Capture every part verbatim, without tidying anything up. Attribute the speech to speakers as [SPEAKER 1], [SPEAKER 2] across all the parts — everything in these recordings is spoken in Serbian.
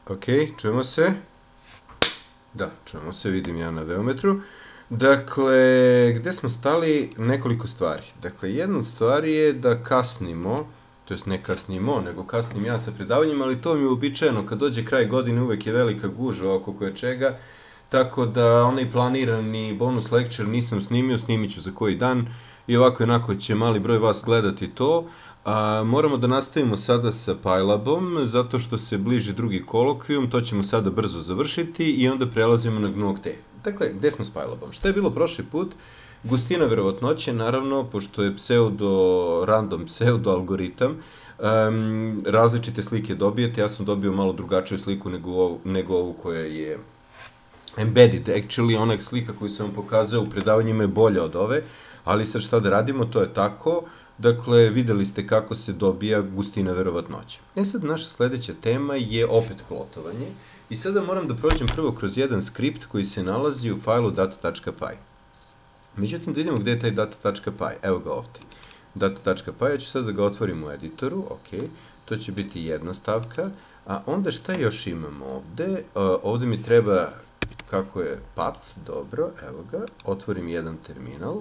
[SPEAKER 1] Ok, čujemo se. Da, čujemo se, vidim ja na Veometru. Dakle, gde smo stali? Nekoliko stvari. Dakle, jedna od stvari je da kasnimo, to jest ne kasnimo, nego kasnim ja sa predavanjima, ali to mi je uobičajeno, kad dođe kraj godine uvek je velika gužva oko koje čega, tako da onaj planirani bonus lecture nisam snimio, snimit ću za koji dan i ovako i onako će mali broj vas gledati to. A, moramo da nastavimo sada sa PyLabom, zato što se bliži drugi kolokvijum, to ćemo sada brzo završiti i onda prelazimo na G N U Octave. Dakle, gde smo s PyLabom? Šta je bilo prošli put? Gustina verovatnoće, naravno, pošto je pseudo, random pseudo algoritam, um, različite slike dobijete, ja sam dobio malo drugačiju sliku nego ovu, nego ovu koja je embedded, actually, ona slika koju sam vam pokazao u predavanjima je bolja od ove, ali sad šta da radimo, to je tako. Dakle, videli ste kako se dobija gustina verovatnoće. E sad, naša sledeća tema je opet plotovanje. I sada moram da prođem prvo kroz jedan skript koji se nalazi u fajlu data.py. Međutim, da vidimo gde je taj data.py. Evo ga ovde. data.py, ja ću sad da ga otvorim u editoru, ok. To će biti jedna stavka. A onda šta još imamo ovde? Ovde mi treba, kako je path, dobro, evo ga. Otvorim jedan terminal.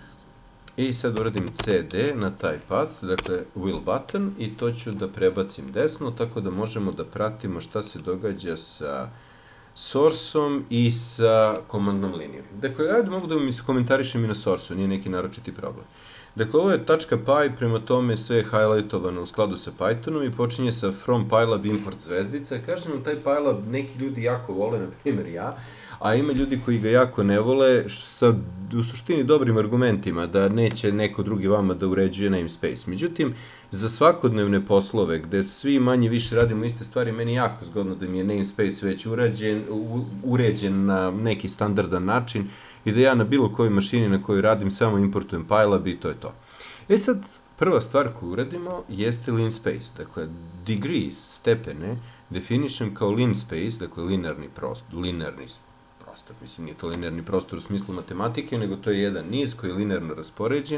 [SPEAKER 1] I sad uradim cd na taj path, dakle wheel button, i to ću da prebacim desno, tako da možemo da pratimo šta se događa sa source-om i sa komandnom linijom. Dakle, ajde mogu da vam iskomentarišem i na source-u, nije neki naročiti problem. Dakle, ovo je .py, prema tome sve je highlightovano u skladu sa Pythonom i počinje sa from PyLab import zvezdica. Kažem vam, taj PyLab neki ljudi jako vole, na primjer ja, a ima ljudi koji ga jako ne vole sa u suštini dobrim argumentima da neće neko drugi vama da uređuje namespace. Međutim, za svakodnevne poslove gde svi manje više radimo iste stvari, meni je jako zgodno da mi je namespace već urađen, uređen na neki standardan način i da ja na bilo kojoj mašini na kojoj radim samo importujem PyLab i to je to. E sad, prva stvar koju uradimo jeste linspace, dakle degrees, stepene, definišem kao linspace, dakle linearni prostor, linearni prostor, mislim nije to linearni prostor u smislu matematike, nego to je jedan niz koji je linearno raspoređen,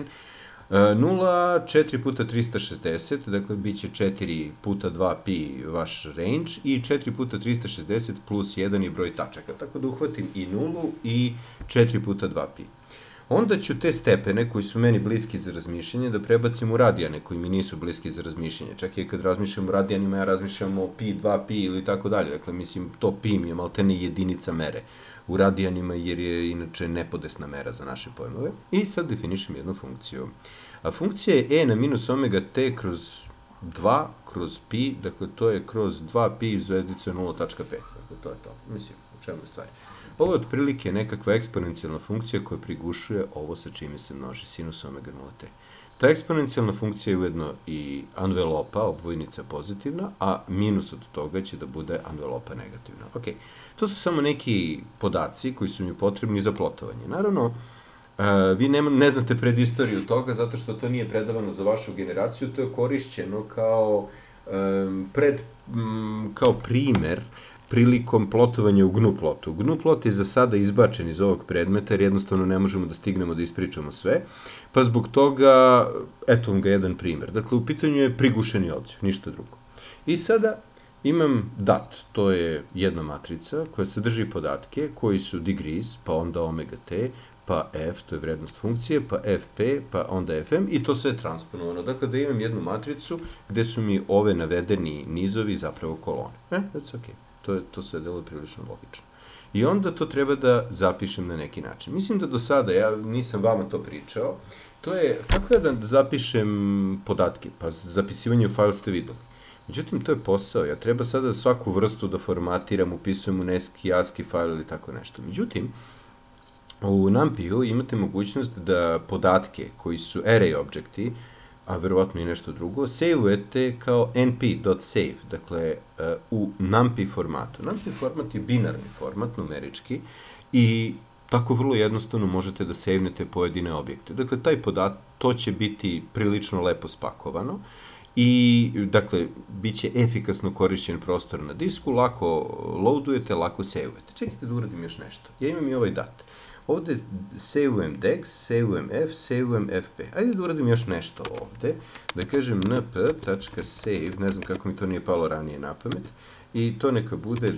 [SPEAKER 1] nula, četiri puta trista šezdeset, dakle bit će četiri puta dva pi vaš range i četiri puta trista šezdeset plus jedan je broj tačaka, tako da uhvatim i nulu i četiri puta dva pi. Onda ću te stepene koji su meni bliski za razmišljanje da prebacim u radijane koji mi nisu bliski za razmišljanje. Čak i kad razmišljam o radijanima, ja razmišljam o pi, dva pi ili tako dalje. Dakle, mislim, to pi mi je maltene jedinica mere u radijanima jer je inače nepodesna mera za naše pojmove. I sad definišem jednu funkciju. A funkcija je e na minus omega t kroz dva kroz pi, dakle to je kroz dva pi zvezdica nula tačka pet. Dakle, to je to. Mislim, u čemu je stvari. Ovo je otprilike nekakva eksponencijalna funkcija koja prigušuje ovo sa čime se množi, sinus omega nula t. Ta eksponencijalna funkcija je ujedno i envelopa, obvojnica pozitivna, a minus od toga će da bude envelopa negativna. Ok, to su samo neki podaci koji su mi potrebni za plotovanje. Naravno, vi ne znate predistoriju toga zato što to nije predavano za vašu generaciju, to je korišćeno kao, pred, kao primer prilikom plotovanja u G N U plotu. G N U plot je za sada izbačen iz ovog predmeta jer jednostavno ne možemo da stignemo da ispričamo sve, pa zbog toga, eto vam ga jedan primer. Dakle, u pitanju je prigušeni odziv, ništa drugo. I sada imam dat, to je jedna matrica koja sadrži podatke koji su degrees, pa onda omega t, pa f, to je vrednost funkcije, pa fp, pa onda fm i to sve je transponovano. Dakle, da imam jednu matricu gde su mi ove navedeni nizovi zapravo kolone. E, that's ok. To, je, to sve deluje prilično logično. I onda to treba da zapišem na neki način. Mislim da do sada, ja nisam vama to pričao, to je, kako ja da zapišem podatke? Pa zapisivanje u fajl ste videli. Međutim, to je posao. Ja treba sada svaku vrstu da formatiram, upisujem u neki ASCII fajl ili tako nešto. Međutim, u NumPy-u imate mogućnost da podatke koji su array objekti, a verovatno i nešto drugo, save-ujete kao np.save, dakle u NumPy formatu. NumPy format je binarni format, numerički, i tako vrlo jednostavno možete da save-nete pojedine objekte. Dakle, taj podat, to će biti prilično lepo spakovano i, dakle, bit će efikasno korišćen prostor na disku, lako loadujete, lako save-ujete. Čekajte da uradim još nešto. Ja imam i ovaj dat. Ovde save-ujem dex, save-ujem f, save-ujem fp. Ajde da uradim još nešto ovde, da kažem np.save, ne znam kako mi to nije palo ranije na pamet, i to neka bude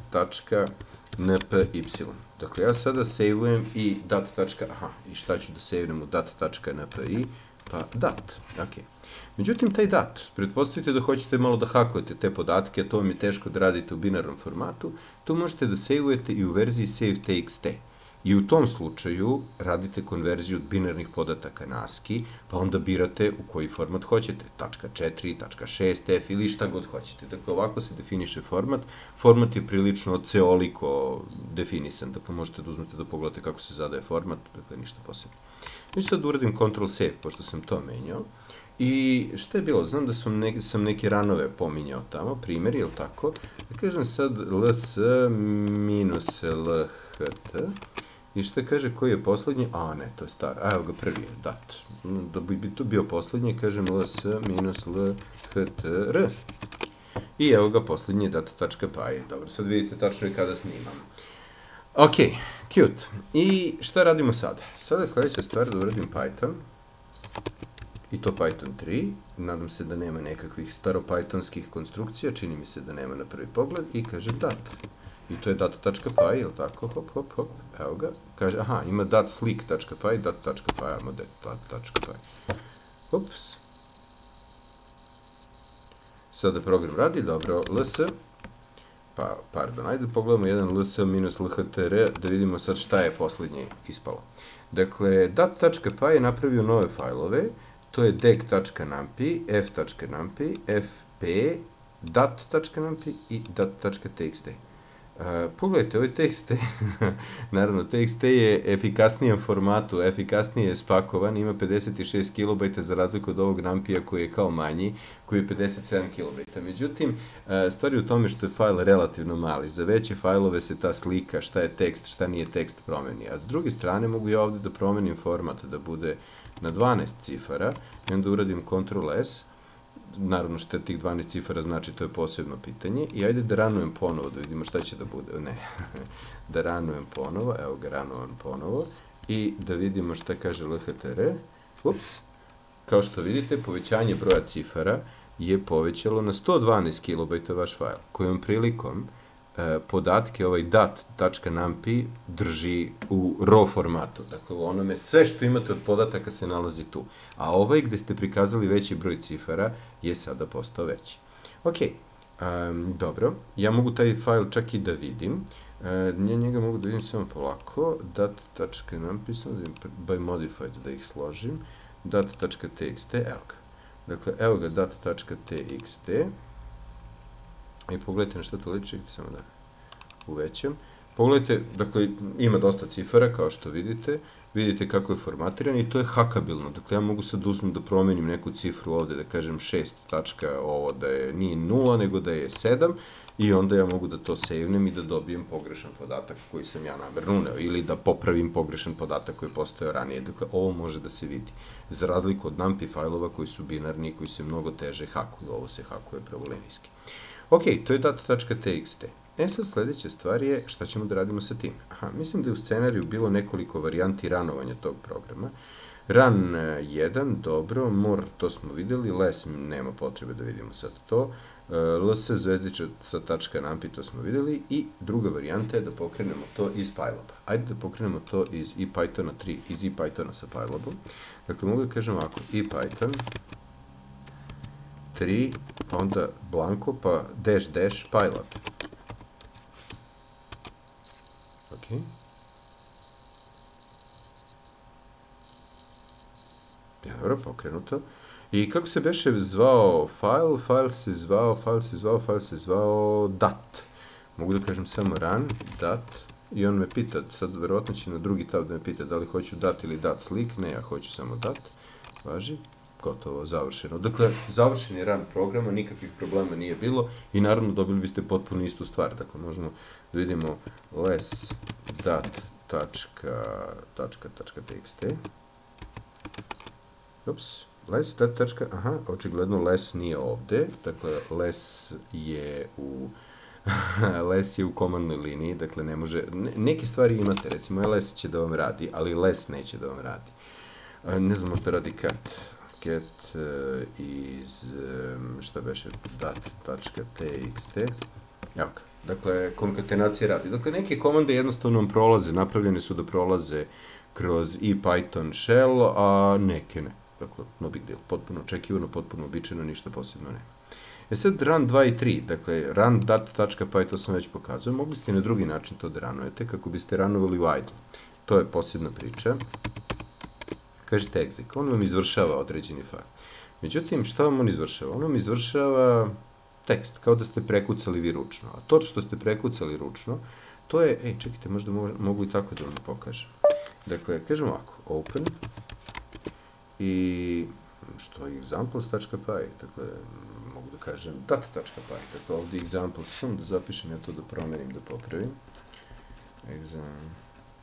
[SPEAKER 1] dat.npy. Dakle, ja sada sejvujem i dat. Aha, i šta ću da sejvujem u dat.npi? Pa dat, ok. Međutim, taj dat, pretpostavite da hoćete malo da hakujete te podatke, a to vam je teško da radite u binarnom formatu, to možete da sejvujete i u verziji save.txt. I u tom slučaju radite konverziju od binarnih podataka na ASCII, pa onda birate u koji format hoćete, tačka četiri, tačka šest ef ili šta god hoćete. Dakle, ovako se definiše format. Format je prilično ceoliko definisan, dakle možete da uzmete da pogledate kako se zadaje format, dakle ništa posebno. Ja ću sad uradim control save, pošto sam to menjao. I šta je bilo? Znam da sam, ne, sam neke ranove pominjao tamo, primjer, je li tako? Da kažem sad ls minus lht. I šta kaže koji je poslednji? A, ne, to je star. A, evo ga, prvi je dat. Da bi to bio poslednji, kažem ls minus lhtr. I evo ga, poslednji je dat.py. Dobro, sad vidite tačno i kada snimam. Ok, cute. I šta radimo sada? Sada je sledeća stvar da uradim Python. I to Python tri. Nadam se da nema nekakvih staropythonskih konstrukcija. Čini mi se da nema na prvi pogled. I kažem dat. I to je dat.py, je li tako? Hop, hop, hop. Evo ga. Kaže, aha, ima dat.slick.py, dat.py, ajmo dat.py. Ups. Sada program radi, dobro, ls. Pa, pardon, ajde pogledamo jedan ls minus lhtr, da vidimo sad šta je poslednje ispalo. Dakle, dat.py je napravio nove fajlove, to je deg.numpy, f.numpy, fp, dat.numpy i dat.txt. Uh, pogledajte, ovaj txt, naravno, txt je efikasnijem formatu, efikasnije je spakovan, ima pedeset šest kilobajta za razliku od ovog numpy-a koji je kao manji, koji je pedeset sedam kilobajta. Međutim, uh, stvar je u tome što je fajl relativno mali. Za veće fajlove se ta slika, šta je tekst, šta nije tekst, promeni. A s druge strane, mogu ja ovde da promenim format, da bude na dvanaest cifara, i onda uradim control S, naravno što je tih dvanaest cifara znači, to je posebno pitanje, i ajde da ranujem ponovo, da vidimo šta će da bude, ne, da ranujem ponovo, evo ga ranujem ponovo, i da vidimo šta kaže lhtr, ups, kao što vidite, povećanje broja cifara je povećalo na sto dvanaest kilobajta vaš fajl, kojom prilikom podatke ovaj dat.numpy drži u raw formatu. Dakle, u onome sve što imate od podataka se nalazi tu. A ovaj gde ste prikazali veći broj cifara je sada postao veći. Ok, um, dobro. Ja mogu taj fajl čak i da vidim. Uh, njega mogu da vidim samo polako. Dat.numpy, samo da vidim by modified da ih složim. Dat.txt, evo ga. Dakle, evo ga dat.txt. I pogledajte na što to liči, samo da uvećam. Pogledajte, dakle, ima dosta cifara, kao što vidite. Vidite kako je formatiran i to je hakabilno. Dakle, ja mogu sad uzmem da promenim neku cifru ovde, da kažem šest tačka, ovo da je nije nula, nego da je sedam, i onda ja mogu da to sejvnem i da dobijem pogrešan podatak koji sam ja namerno uneo, ili da popravim pogrešan podatak koji je postojao ranije. Dakle, ovo može da se vidi. Za razliku od numpy fajlova koji su binarni i koji se mnogo teže hakuju, ovo se hakuje pravolinijski. Ok, to je dat.txt. E sad sledeća stvar je šta ćemo da radimo sa tim. Aha, mislim da je u scenariju bilo nekoliko varijanti ranovanja tog programa. Run jedan, dobro, more, to smo videli, less, nema potrebe da vidimo sad to. ls zvezdiča sa .numpy, to smo videli, i druga varijanta je da pokrenemo to iz Pyloba. Ajde da pokrenemo to iz ePythona tri, iz ePythona sa Pylobom. Dakle, mogu da kažem ovako, ePython tri, pa onda blanko, pa dash dash Pylab. Ok. Dobro, pokrenuto. I kako se beše zvao file? File se zvao, file se zvao, file se zvao dat. Mogu da kažem samo run, dat, i on me pita, sad verovatno će na drugi tab da me pita da li hoću dat ili dat slick, ne, ja hoću samo dat, važi, gotovo, završeno. Dakle, završen je run programa, nikakvih problema nije bilo i naravno dobili biste potpuno istu stvar. Dakle, možemo da vidimo less dat.txt. Ups, less dat. Aha, očigledno less nije ovde. Dakle, less je u less je u komandnoj liniji, dakle ne može, neke stvari imate, recimo ls će da vam radi, ali less neće da vam radi. Ne znam, možda radi cat. Get uh, iz, um, šta beše, dat.txt, Evo ga. Dakle, konkatenacija radi. Dakle, neke komande jednostavno vam prolaze, napravljene su da prolaze kroz i Python shell, a neke ne. Dakle, no big deal. Potpuno očekivano, potpuno običajno, ništa posebno ne. E sad, run dva i tri, dakle, run dat.py, to sam već pokazao, mogli ste na drugi način to da ranujete, kako biste ranovali u idle. To je posebna priča. Kažete exec, on vam izvršava određeni fajl. Međutim, šta vam on izvršava? On vam izvršava tekst, kao da ste prekucali vi ručno. A to što ste prekucali ručno, to je, ej, čekajte, možda mogu i tako da vam pokažem. Dakle, kažem ovako, open, i što je examples.py, dakle, mogu da kažem dat.py, dakle, ovdje examples, sam da zapišem ja to da promenim, da popravim. Exam.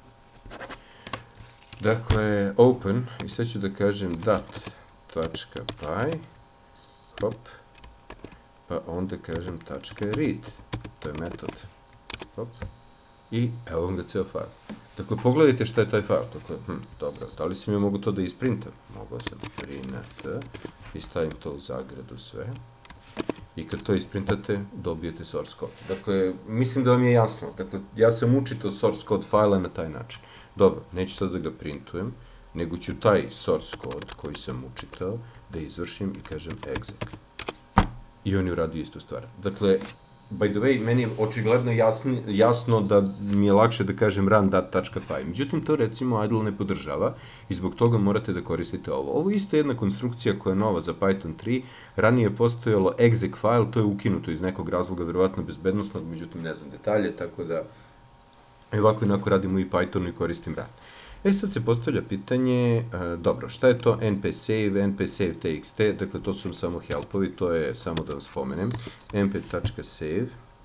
[SPEAKER 1] Dakle, open, i sad ću da kažem dat.py, hop, pa onda kažem .read, to je metod, hop, i evo vam ga ceo fajl. Dakle, pogledajte šta je taj fajl. Dakle, hm, dobro, da li sam ja mogu to da isprintam? Mogao sam print i stavim to u zagradu sve. I kad to isprintate, dobijete source code. Dakle, mislim da vam je jasno. Dakle, ja sam učitao source code fajla na taj način. Dobro, neću sad da ga printujem, nego ću taj source code koji sam učitao da izvršim i kažem exec. I on je uradio istu stvar. Dakle, by the way, meni je očigledno jasno da mi je lakše da kažem run dat.py. Međutim, to recimo idle ne podržava i zbog toga morate da koristite ovo. Ovo je isto jedna konstrukcija koja je nova za Python tri. Ranije je postojalo exec file, to je ukinuto iz nekog razloga, verovatno bezbednostnog, međutim ne znam detalje, tako da ovako i onako radimo i Pythonu i koristim run. E sad se postavlja pitanje, dobro, šta je to npsave, npsave txt, dakle to su samo helpovi, to je samo da vam spomenem, np.save,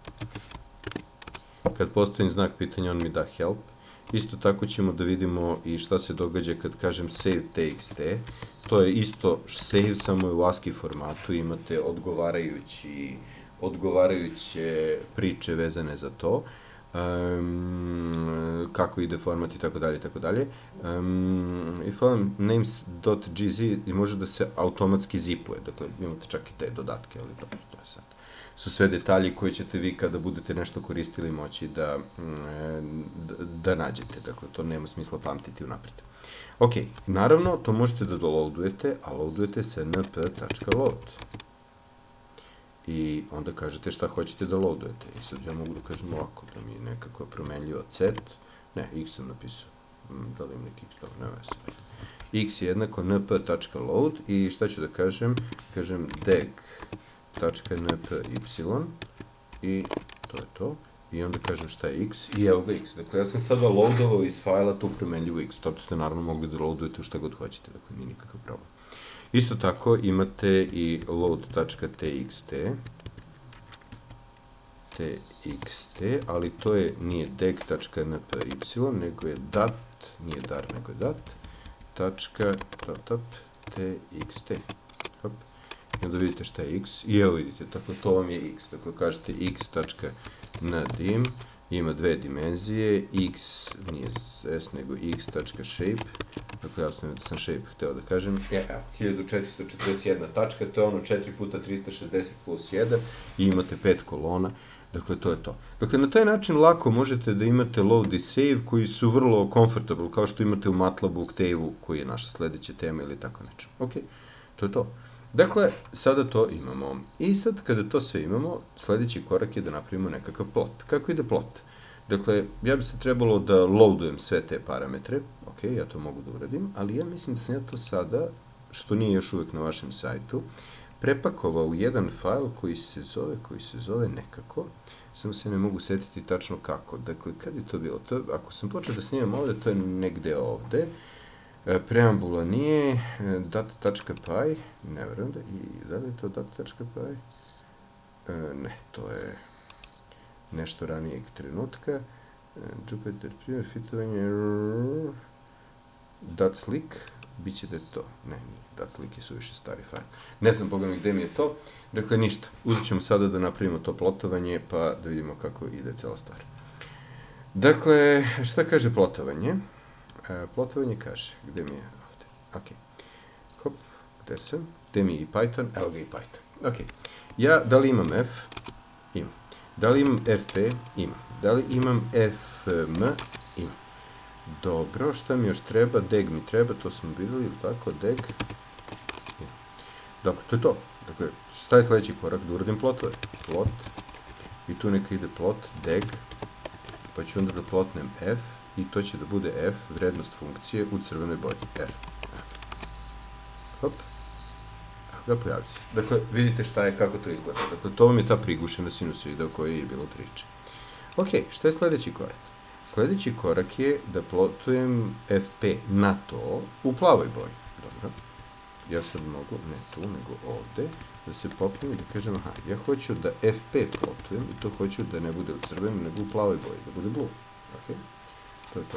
[SPEAKER 1] kad postavim znak pitanja on mi da help, isto tako ćemo da vidimo i šta se događa kad kažem save txt, to je isto save, samo je u ASCII formatu, imate odgovarajući, odgovarajuće priče vezane za to. Um, kako ide format i tako dalje i tako dalje. Um, if on names.gz i može da se automatski zipuje, dakle imate čak i te dodatke, ali dobro, to je sad. Su sve detalji koje ćete vi kada budete nešto koristili moći da, da, da nađete, dakle to nema smisla pamtiti unapred. Ok, naravno to možete da doloadujete, a loadujete se np.load. I onda kažete šta hoćete da loadujete. I sad ja mogu da kažem ovako, da mi je nekako promenljivo set, ne, x sam napisao, da li im neki x, dobro, nema se. X je jednako np.load i šta ću da kažem? Kažem deg.npy i to je to. I onda kažem šta je x i evo ga x. Dakle, ja sam sada loadovao iz fajla tu promenljivo x. To ste naravno mogli da loadujete u šta god hoćete, dakle nije nikakav problem. Isto tako imate i load.txt, txt, ali to je nije deg.npy, nego je dat, nije dar, nego je dat, tačka, txt. Hop. I onda vidite šta je x, i evo vidite, tako to vam je x, dakle kažete x.nadim, ima dve dimenzije, x nije s, nego x.shape, dakle jasno je da sam shape hteo da kažem, evo, hiljadu četiristo četrdeset jedna tačka, to je ono četiri puta trista šezdeset plus jedan i imate pet kolona, dakle to je to. Dakle, na taj način lako možete da imate load i save koji su vrlo comfortable, kao što imate u MATLAB-u, Octave-u, koji je naša sledeća tema ili tako nečem. Ok, to je to. Dakle, sada to imamo. I sad, kada to sve imamo, sledeći korak je da napravimo nekakav plot. Kako ide plot? Dakle, ja bi se trebalo da loadujem sve te parametre. Ok, ja to mogu da uradim, ali ja mislim da sam ja to sada, što nije još uvek na vašem sajtu, prepakovao u jedan fajl koji se zove, koji se zove nekako, samo se ne mogu setiti tačno kako. Dakle, kad je to bilo? To, ako sam počeo da snimam ovde, to je negde ovde. Preambula nije, data.py, ne verujem da, i da li je to data.py? Ne, to je nešto ranijeg trenutka. Jupyter, primjer, fitovanje, .slick, bit će da je to. Ne, nije, .slick je suviše stari fajl. Ne znam, Boga mi, gde mi je to. Dakle, ništa. Uzet ćemo sada da napravimo to plotovanje, pa da vidimo kako ide cela stvar. Dakle, šta kaže plotovanje? Plotovanje kaže, gde mi je ovde? Ok. Hop, gde sam? Gde mi je i Python? Evo ga i Python. Ok. Ja, da li imam F? Imam. Da li imam fp? Imam. Da li imam fm? Imam. Dobro, šta mi još treba? Deg mi treba, to smo vidjeli, ili tako? Deg. Imam. Dobro, to je to. Dakle, šta je sljedeći korak? Da uradim plotove. Plot. I tu neka ide plot, deg. Pa ću onda da plotnem f. I to će da bude f, vrednost funkcije u crvenoj boji. R. Hop. Da pojavi se. Dakle, vidite šta je, kako to izgleda. Dakle, to vam je ta prigušena sinusoida o kojoj je bilo priče. Ok, šta je sljedeći korak? Sljedeći korak je da plotujem fp na to u plavoj boji. Dobro. Ja sad mogu, ne tu, nego ovde, da se popnem i da kažem, aha, ja hoću da fp plotujem i to hoću da ne bude u crvenom, nego u plavoj boji, da bude blue. Ok, to je to.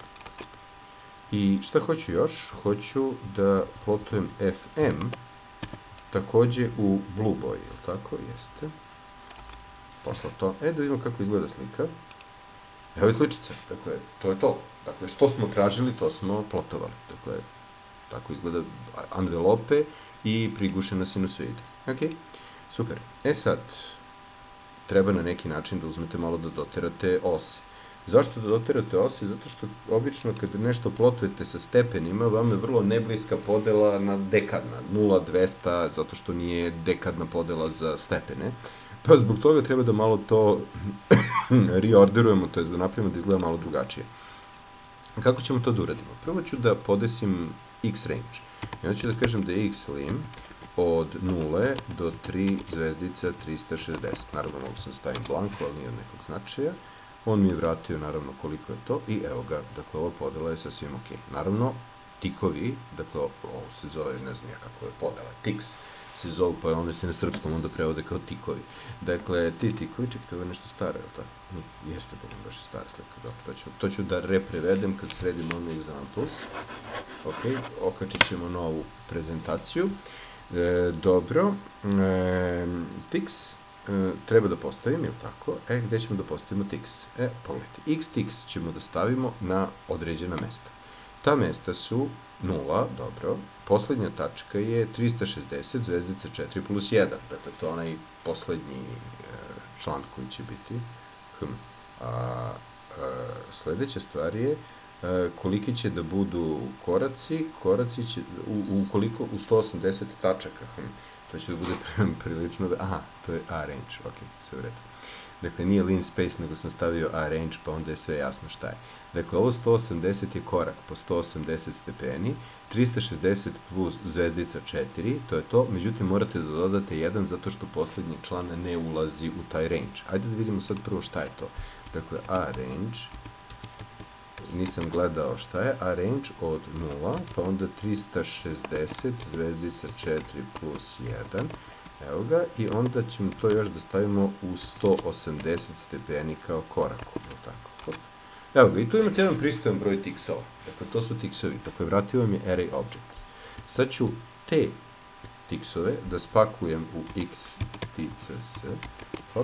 [SPEAKER 1] I šta hoću još? Hoću da plotujem fm također u blue boji, ili tako? Jeste. Posla to. E, da vidimo kako izgleda slika. Evo je sličica. Dakle, to je to. Dakle, što smo tražili, to smo plotovali. Dakle, tako izgleda envelope i prigušena sinusoida. Ok, super. E sad, treba na neki način da uzmete malo da doterate ose. Zašto da doterate ose? Zato što obično kad nešto plotujete sa stepenima, vam je vrlo nebliska podela na dekadna, nula, dvesta, zato što nije dekadna podela za stepene. Pa zbog toga treba da malo to reorderujemo, to je da napravimo da izgleda malo drugačije. Kako ćemo to da uradimo? Prvo ću da podesim x range. I onda ću da kažem da je x lim od nule do tri zvezdica trista šezdeset. Naravno, mogu sam stavim blanko, ali nije od nekog značaja. On mi je vratio, naravno, koliko je to i evo ga, dakle, ova podela je sasvim ok. Naravno, tikovi, dakle, ovo se zove, ne znam ja kako je podela, tiks se zove, pa one se na srpskom onda prevode kao tikovi. Dakle, ti tikovi, čekajte, ovo je nešto staro, je li tako? Jeste, da vam baš je stara slika, dobro, to ću, to ću da reprevedem kad sredim ono examples. Ok, okačit ćemo novu prezentaciju. E, dobro, e, tiks, e, treba da postavim, je li tako? E, gde ćemo da postavimo tiks? E, pogledajte, x-tiks ćemo da stavimo na određena mesta. Ta mesta su nula, dobro, poslednja tačka je trista šezdeset zvezdica četiri plus jedan, dakle, to je onaj poslednji e, član koji će biti. Hm. A, a, sledeća stvar je e, koliki će da budu koraci, koraci će, u, ukoliko u sto osamdeset tačaka, hm. To će da bude prilično, aha, to je A-range, ok, sve u redu. Dakle, nije lean space, nego sam stavio A-range, pa onda je sve jasno šta je. Dakle, ovo sto osamdeset je korak po sto osamdeset stepeni, trista šezdeset plus zvezdica četiri, to je to, međutim morate da dodate jedan zato što poslednji član ne ulazi u taj range. Ajde da vidimo sad prvo šta je to. Dakle, A-range, nisam gledao šta je, A-range od nula, pa onda trista šezdeset zvezdica četiri plus jedan, evo ga, i onda ćemo to još da stavimo u sto osamdeset stepeni kao koraku, je li tako? Evo ga, i tu imate jedan pristojan broj tiksova. Dakle, to su tiksovi. Dakle, vratio vam je array object. Sad ću te tiksove da spakujem u x.tcs. Hop.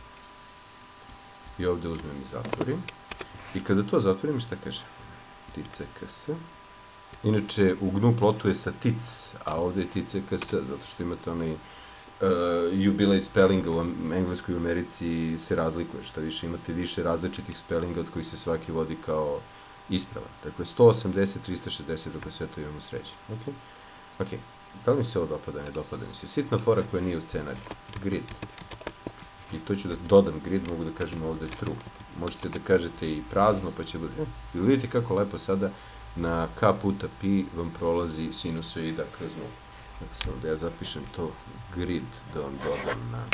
[SPEAKER 1] I ovde uzmem i zatvorim. I kada to zatvorim, šta kaže? tcks. Inače, u gnu plotuje sa tic, a ovde je tcks, zato što imate onaj Uh, jubilej spellinga u Engleskoj i u Americi se razlikuje, šta više imate više različitih spellinga od kojih se svaki vodi kao ispravan. Dakle, sto osamdeset, trista šezdeset, dakle sve to imamo sređeno. Ok, ok, da li mi se ovo dopada, ne dopada mi se? Sitna fora koja nije u scenariju. Grid. I to ću da dodam grid, mogu da kažem ovde true. Možete da kažete i prazno, pa će bude... Eh, ili vidite kako lepo sada na k puta pi vam prolazi sinusoida kroz nulu. Dakle, samo da ja zapišem to grid, da vam dodam na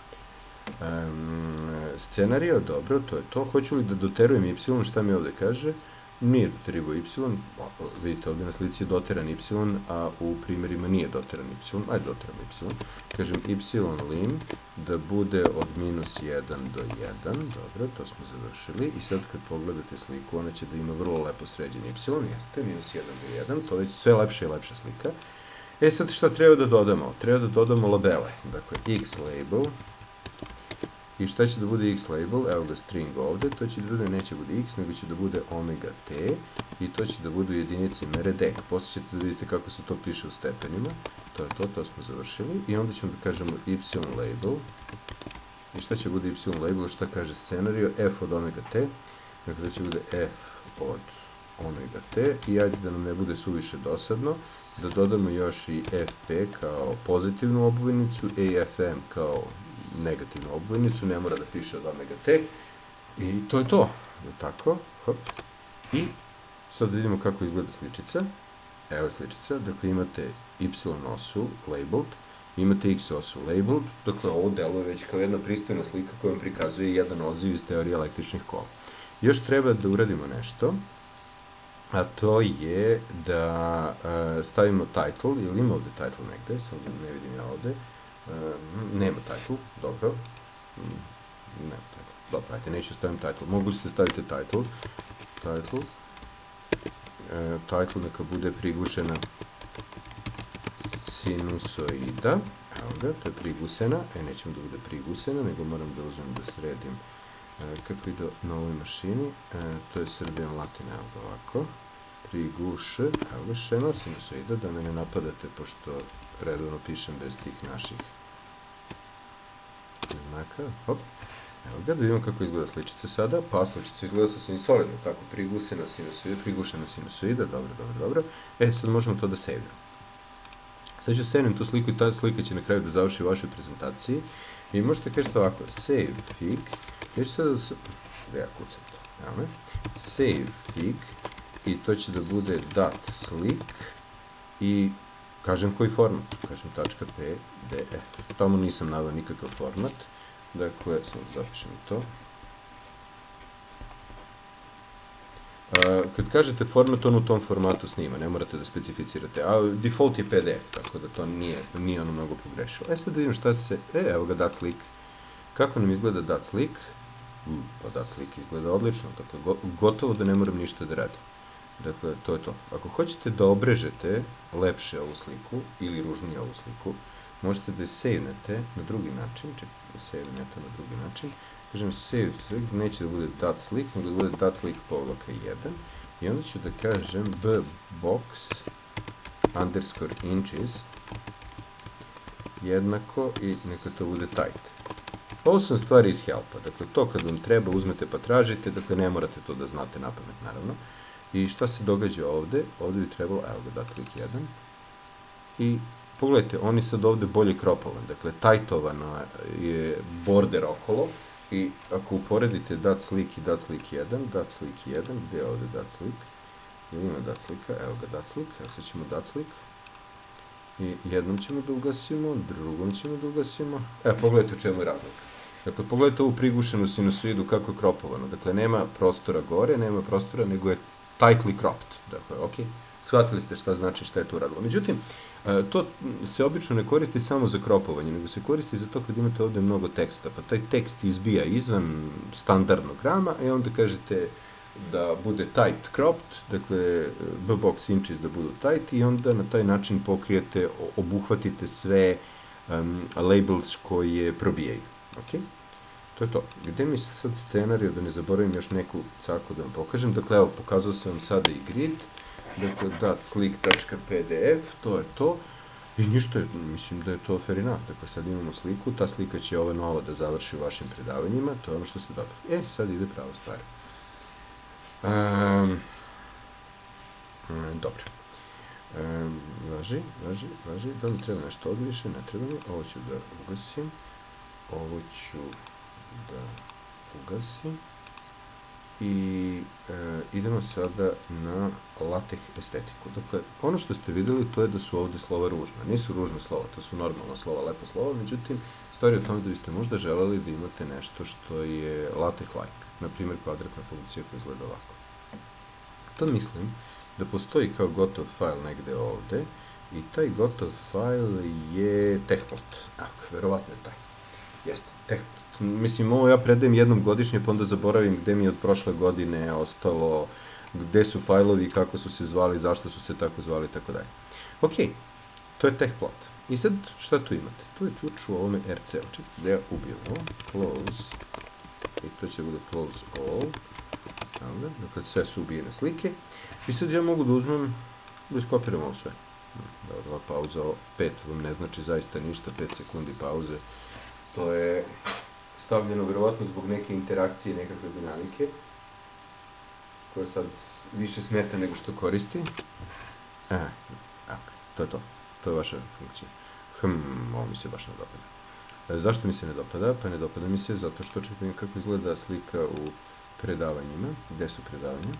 [SPEAKER 1] um, scenario, dobro, to je to. Hoću li da doterujem y, šta mi ovde kaže? Nije doterivo y, vidite ovde na slici je doteran y, a u primjerima nije doteran y, ajde doteram y. Kažem y lim da bude od minus jedan do jedan, dobro, to smo završili. I sad kad pogledate sliku, ona će da ima vrlo lepo sređen y, jeste, minus jedan do jedan, to već sve lepša i lepša slika. E sad šta treba da dodamo? Treba da dodamo labele. Dakle, x label. I šta će da bude x label? Evo ga string ovde. To će da bude, neće bude x, nego će da bude omega t. I to će da budu jedinice mere deg. Posle ćete da vidite kako se to piše u stepenima. To je to, to smo završili. I onda ćemo da kažemo y label I šta će bude y label, šta kaže scenario, f od omega t, dakle da će bude f od omega t, i ajde da nam ne bude suviše dosadno, da dodamo još i fp kao pozitivnu obvojnicu, afm kao negativnu obvojnicu, ne mora da piše od omega t, i to je to, tako, hop, i sad da vidimo kako izgleda sličica, evo sličica, dakle imate y osu labeled, imate x osu labeled, dakle ovo deluje već kao jedna pristojna slika koja vam prikazuje jedan odziv iz teorije električnih kola. Još treba da uradimo nešto, a to je da uh, stavimo title, ili ima ovde title negde, samo ne vidim ja ovde, uh, nema title, dobro, mm, nema title, dobro, ajde, neću stavim title, mogu ste stavite title, title, uh, title neka bude prigušena sinusoida, evo ga, to je prigusena, e, nećemo da bude prigusena, nego moram da uzmem da sredim e, kako ide na ovoj mašini, e, to je Serbian Latin, evo ga ovako, priguše, evo ga, šema sinusoida, da me ne napadate, pošto redovno pišem bez tih naših znaka, hop, evo ga, da vidimo kako izgleda sličica sada, pa sličica izgleda sasvim solidno, tako, prigusena sinusoida, prigušena sinusoida, dobro, dobro, dobro, e, sad možemo to da saveujemo. Sad ću savem tu sliku i ta slika će na kraju da završi u vašoj prezentaciji. I možete kažete ovako, save fig, ja ću sad da ja kucam to, evo me, save fig, i to će da bude dot slik, i kažem koji format, kažem .pdf, tamo nisam naveo nikakav format, dakle, samo da zapišem to. Uh, kad kažete format, on u tom formatu snima, ne morate da specificirate, a default je P D F, tako da to nije, nije ono mnogo pogrešilo. E sad da vidim šta se, e, evo ga dat slik. Kako nam izgleda dat slik? Mm, pa dat slik izgleda odlično, dakle, go, gotovo da ne moram ništa da radim. Dakle, to je to. Ako hoćete da obrežete lepše ovu sliku, ili ružnije ovu sliku, možete da je savenete na drugi način, čekajte da savenete na drugi način, kažem save slik, neće da bude dot slik, nego da bude dot slik povlaka jedan, i onda ću da kažem bbox underscore inches jednako, i neka to bude tight. Ovo su stvari iz helpa, dakle to kad vam treba uzmete pa tražite, dakle ne morate to da znate napamet naravno. I šta se događa ovde? Ovde bi trebalo, evo ga dot slik jedan, i pogledajte, on je sad ovde bolje kropovan, dakle tajtovano je border okolo, i ako uporedite dat slik i dat slik jedan, dat slik jedan, gde je ovde dat slik, ili ima dat slika, evo ga dat slik, a sad ćemo dat slik, i jednom ćemo da ugasimo, drugom ćemo da ugasimo, evo pogledajte u čemu je razlika. Dakle, pogledajte ovu prigušenu sinusoidu kako je kropovano, dakle nema prostora gore, nema prostora, nego je tightly cropped, dakle, ok, shvatili ste šta znači šta je to radilo. Međutim, to se obično ne koristi samo za kropovanje, nego se koristi za to kad imate ovde mnogo teksta, pa taj tekst izbija izvan standardnog rama, i onda kažete da bude tight cropped, dakle bbox inches da budu tight, i onda na taj način pokrijete, obuhvatite sve um, labels koje probijaju. Ok? To je to. Gde mi sad scenariju, da ne zaboravim još neku caku da vam pokažem, dakle evo, pokazao sam vam sada i grid, dakle dot slik.pdf, to je to, i ništa, mislim da je to fair enough, dakle sad imamo sliku, ta slika će ova nova da završi u vašim predavanjima, to je ono što ste dobili. E, sad ide prava stvar. Um, dobro. Um, važi, važi, važi, da li treba nešto odviše, ne treba mi, ovo ću da ugasim, ovo ću da ugasim, i e, idemo sada na LaTeX estetiku. Dakle, ono što ste videli to je da su ovde slova ružna. Nisu ružna slova, to su normalna slova, lepa slova, međutim, stvar je u tome da biste možda želeli da imate nešto što je LaTeX-like, na primjer kvadratna funkcija koja izgleda ovako. To mislim da postoji kao gotov file negde ovde, i taj gotov file je TechPlot. Evo, verovatno je taj. Jeste, TechPlot. Mislim, ovo ja predajem jednom godišnje, pa onda zaboravim gde mi je od prošle godine ostalo, gde su fajlovi, kako su se zvali, zašto su se tako zvali, tako dalje. Ok, to je TechPlot. I sad, šta tu imate? Tu je ključ u ovome R C-u. Čekajte da ja ubijem ovo. Close. I to će bude close all. Dakle, sve su ubijene slike. I sad ja mogu da uzmem, da iskopiram ovo sve. Da, ova pauza, pet vam ne znači zaista ništa, pet sekundi pauze. To je stavljeno vjerovatno zbog neke interakcije, nekakve dinamike, koja sad više smeta nego što koristi. E, ok, to je to. To je vaša funkcija. Hm, ovo mi se baš ne dopada. E, zašto mi se ne dopada? Pa ne dopada mi se zato što čekam kako izgleda slika u predavanjima. Gde su predavanja?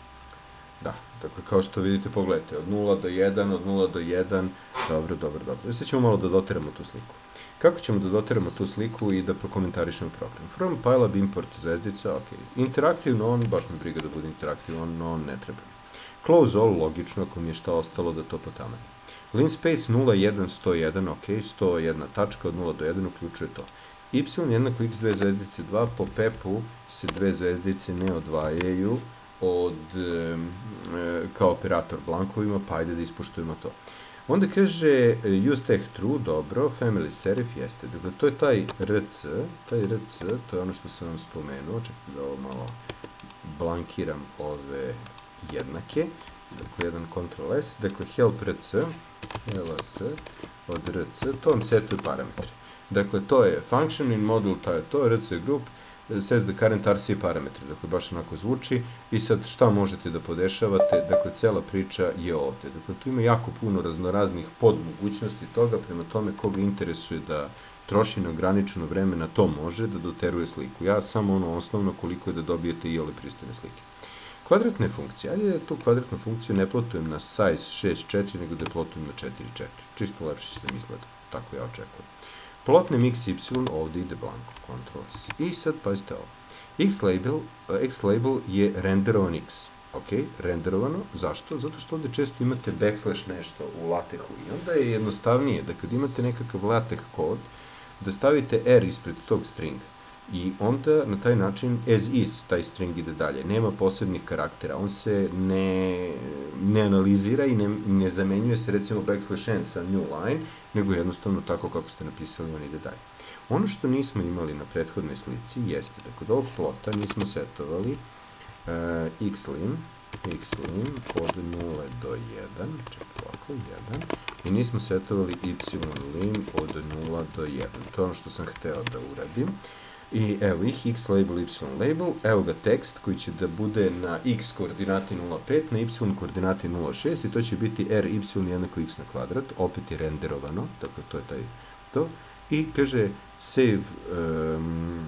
[SPEAKER 1] Da, dakle, kao što vidite, pogledajte, od nula do jedan, od nula do jedan, dobro, dobro, dobro. Sad ćemo malo da doteramo tu sliku. Kako ćemo da doteramo tu sliku i da prokomentarišemo program? From PyLab import zvezdica, ok. Interaktivno on, baš me briga da bude interaktivno, on, on ne treba. Close all, logično, ako mi je šta ostalo da to potamani. Linspace nula, jedan, sto jedan, ok, sto jedna tačka, od nula do jedan uključuje to. Y jednako x dve zvezdice dva, po pepu se dve zvezdice ne odvajaju od, e, kao operator blankovima, pa ajde da ispoštujemo to. Onda kaže use tech true, dobro, family serif jeste. Dakle, to je taj rc, taj rc, to je ono što sam vam spomenuo, čekajte da ovo malo blankiram ove jednake. Dakle, jedan control S, dakle, help rc, help od rc, to vam setuje parametri. Dakle, to je function in module, to je to, rc group, says the current R C parametri, dakle, baš onako zvuči. I sad, šta možete da podešavate? Dakle, cela priča je ovde. Dakle, tu ima jako puno raznoraznih podmogućnosti toga, prema tome koga interesuje da troši neograničeno vreme na to može da doteruje sliku. Ja samo ono osnovno koliko je da dobijete i ove pristojne slike. Kvadratne funkcije. Ajde da tu kvadratnu funkciju ne plotujem na size šest četiri, nego da je plotujem na četiri četiri. Čisto lepše ćete mi izgleda. Tako ja očekujem. Plotnem xy, ovde ide blanko, control S. I sad, pazite ovo. X-label, X-label je renderovan x. Ok, renderovano. Zašto? Zato što ovde često imate backslash nešto u latehu. I onda je jednostavnije da kad imate nekakav lateh kod, da stavite r ispred tog stringa. I onda na taj način as is taj string ide dalje. Nema posebnih karaktera. On se ne, ne analizira i ne, ne zamenjuje se recimo backslash n sa new line, nego jednostavno tako kako ste napisali on ide dalje. Ono što nismo imali na prethodnoj slici jeste da kod ovog plota nismo setovali uh, xlim, xlim od nula do jedan, čekaj ovako, jedan, i nismo setovali ylim od nula do jedan. To je ono što sam hteo da uradim. I evo ih, x label, y label, evo ga tekst koji će da bude na x koordinati nula pet, na y koordinati nula šest i to će biti r y jednako x na kvadrat, opet je renderovano, dakle to je taj to. I kaže save um,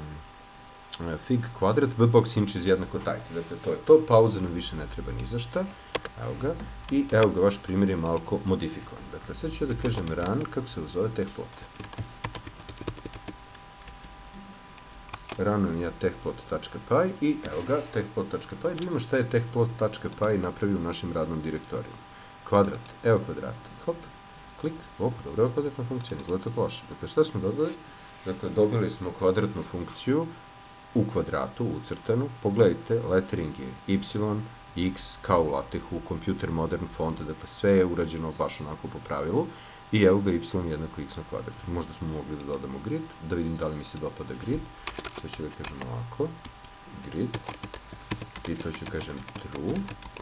[SPEAKER 1] fig kvadrat, vbox inches jednako tight, dakle to je to, pauza nam više ne treba ni za šta, evo ga, i evo ga, vaš primjer je malko modifikovan. Dakle, sad ću da kažem run, kako se zove techplot. Run ja techplot.py i evo ga, techplot.py, da vidimo šta je techplot.py napravio u našem radnom direktoriju. Kvadrat, evo kvadrat, hop, klik, op, dobro, evo kvadratna funkcija, ne izgleda tako loše. Dakle, šta smo dobili? Dakle, dobili smo kvadratnu funkciju u kvadratu, ucrtanu, pogledajte, lettering je y, x, kao u latehu, computer modern font, dakle, sve je urađeno baš onako po pravilu. I evo ga y jednako x na kvadrat. Možda smo mogli da dodamo grid, da vidim da li mi se dopada grid. To ću da kažem ovako, grid, i to ću kažem true,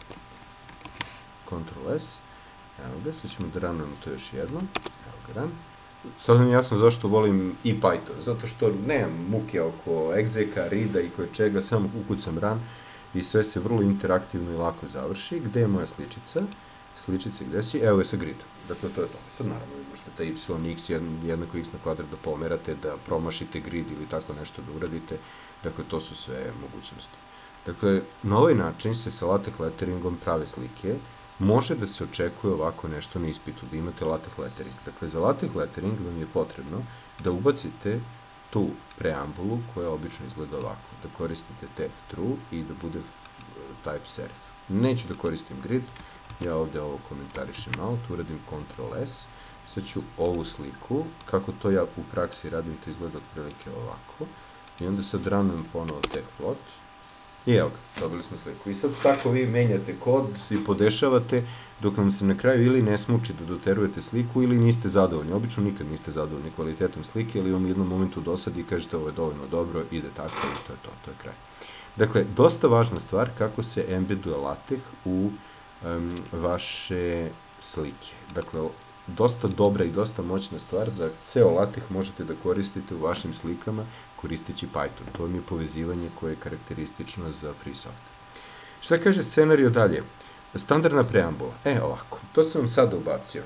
[SPEAKER 1] control S, evo ga, sad ćemo da ranujemo to još jednom, evo ga run. Sad mi je jasno zašto volim i Python, zato što nemam muke oko exeka, reada i koje čega, samo ukucam run i sve se vrlo interaktivno i lako završi. Gde je moja sličica? Sličice gde si? Evo je sa gridom. Dakle, to je to. Sad naravno vi možete taj y, x jednako x na kvadrat da pomerate, da promašite grid ili tako nešto da uradite. Dakle, to su sve mogućnosti. Dakle, na ovaj način se sa LaTeX letteringom prave slike. Može da se očekuje ovako nešto na ispitu, da imate LaTeX lettering. Dakle, za LaTeX lettering vam je potrebno da ubacite tu preambulu koja obično izgleda ovako. Da koristite tech true i da bude type serif. Neću da koristim grid. Ja ovde ovo komentarišem malo, tu uradim control S, sad ću ovu sliku, kako to ja u praksi radim, to izgleda otprilike ovako, i onda sad ranujem ponovo techplot, i evo ga, dobili smo sliku. I sad tako vi menjate kod i podešavate, dok vam se na kraju ili ne smuči da doterujete sliku, ili niste zadovoljni. Obično nikad niste zadovoljni kvalitetom slike, ili vam u jednom momentu dosadi i kažete ovo je dovoljno dobro, ide tako, i to je to, to je kraj. Dakle, dosta važna stvar kako se embeduje LaTeX u Um, vaše slike. Dakle, dosta dobra i dosta moćna stvar da ceo LaTeX možete da koristite u vašim slikama koristeći Python. To je povezivanje koje je karakteristično za free software. Šta kaže scenario dalje? Standardna preambula. E, ovako, to sam vam sada ubacio.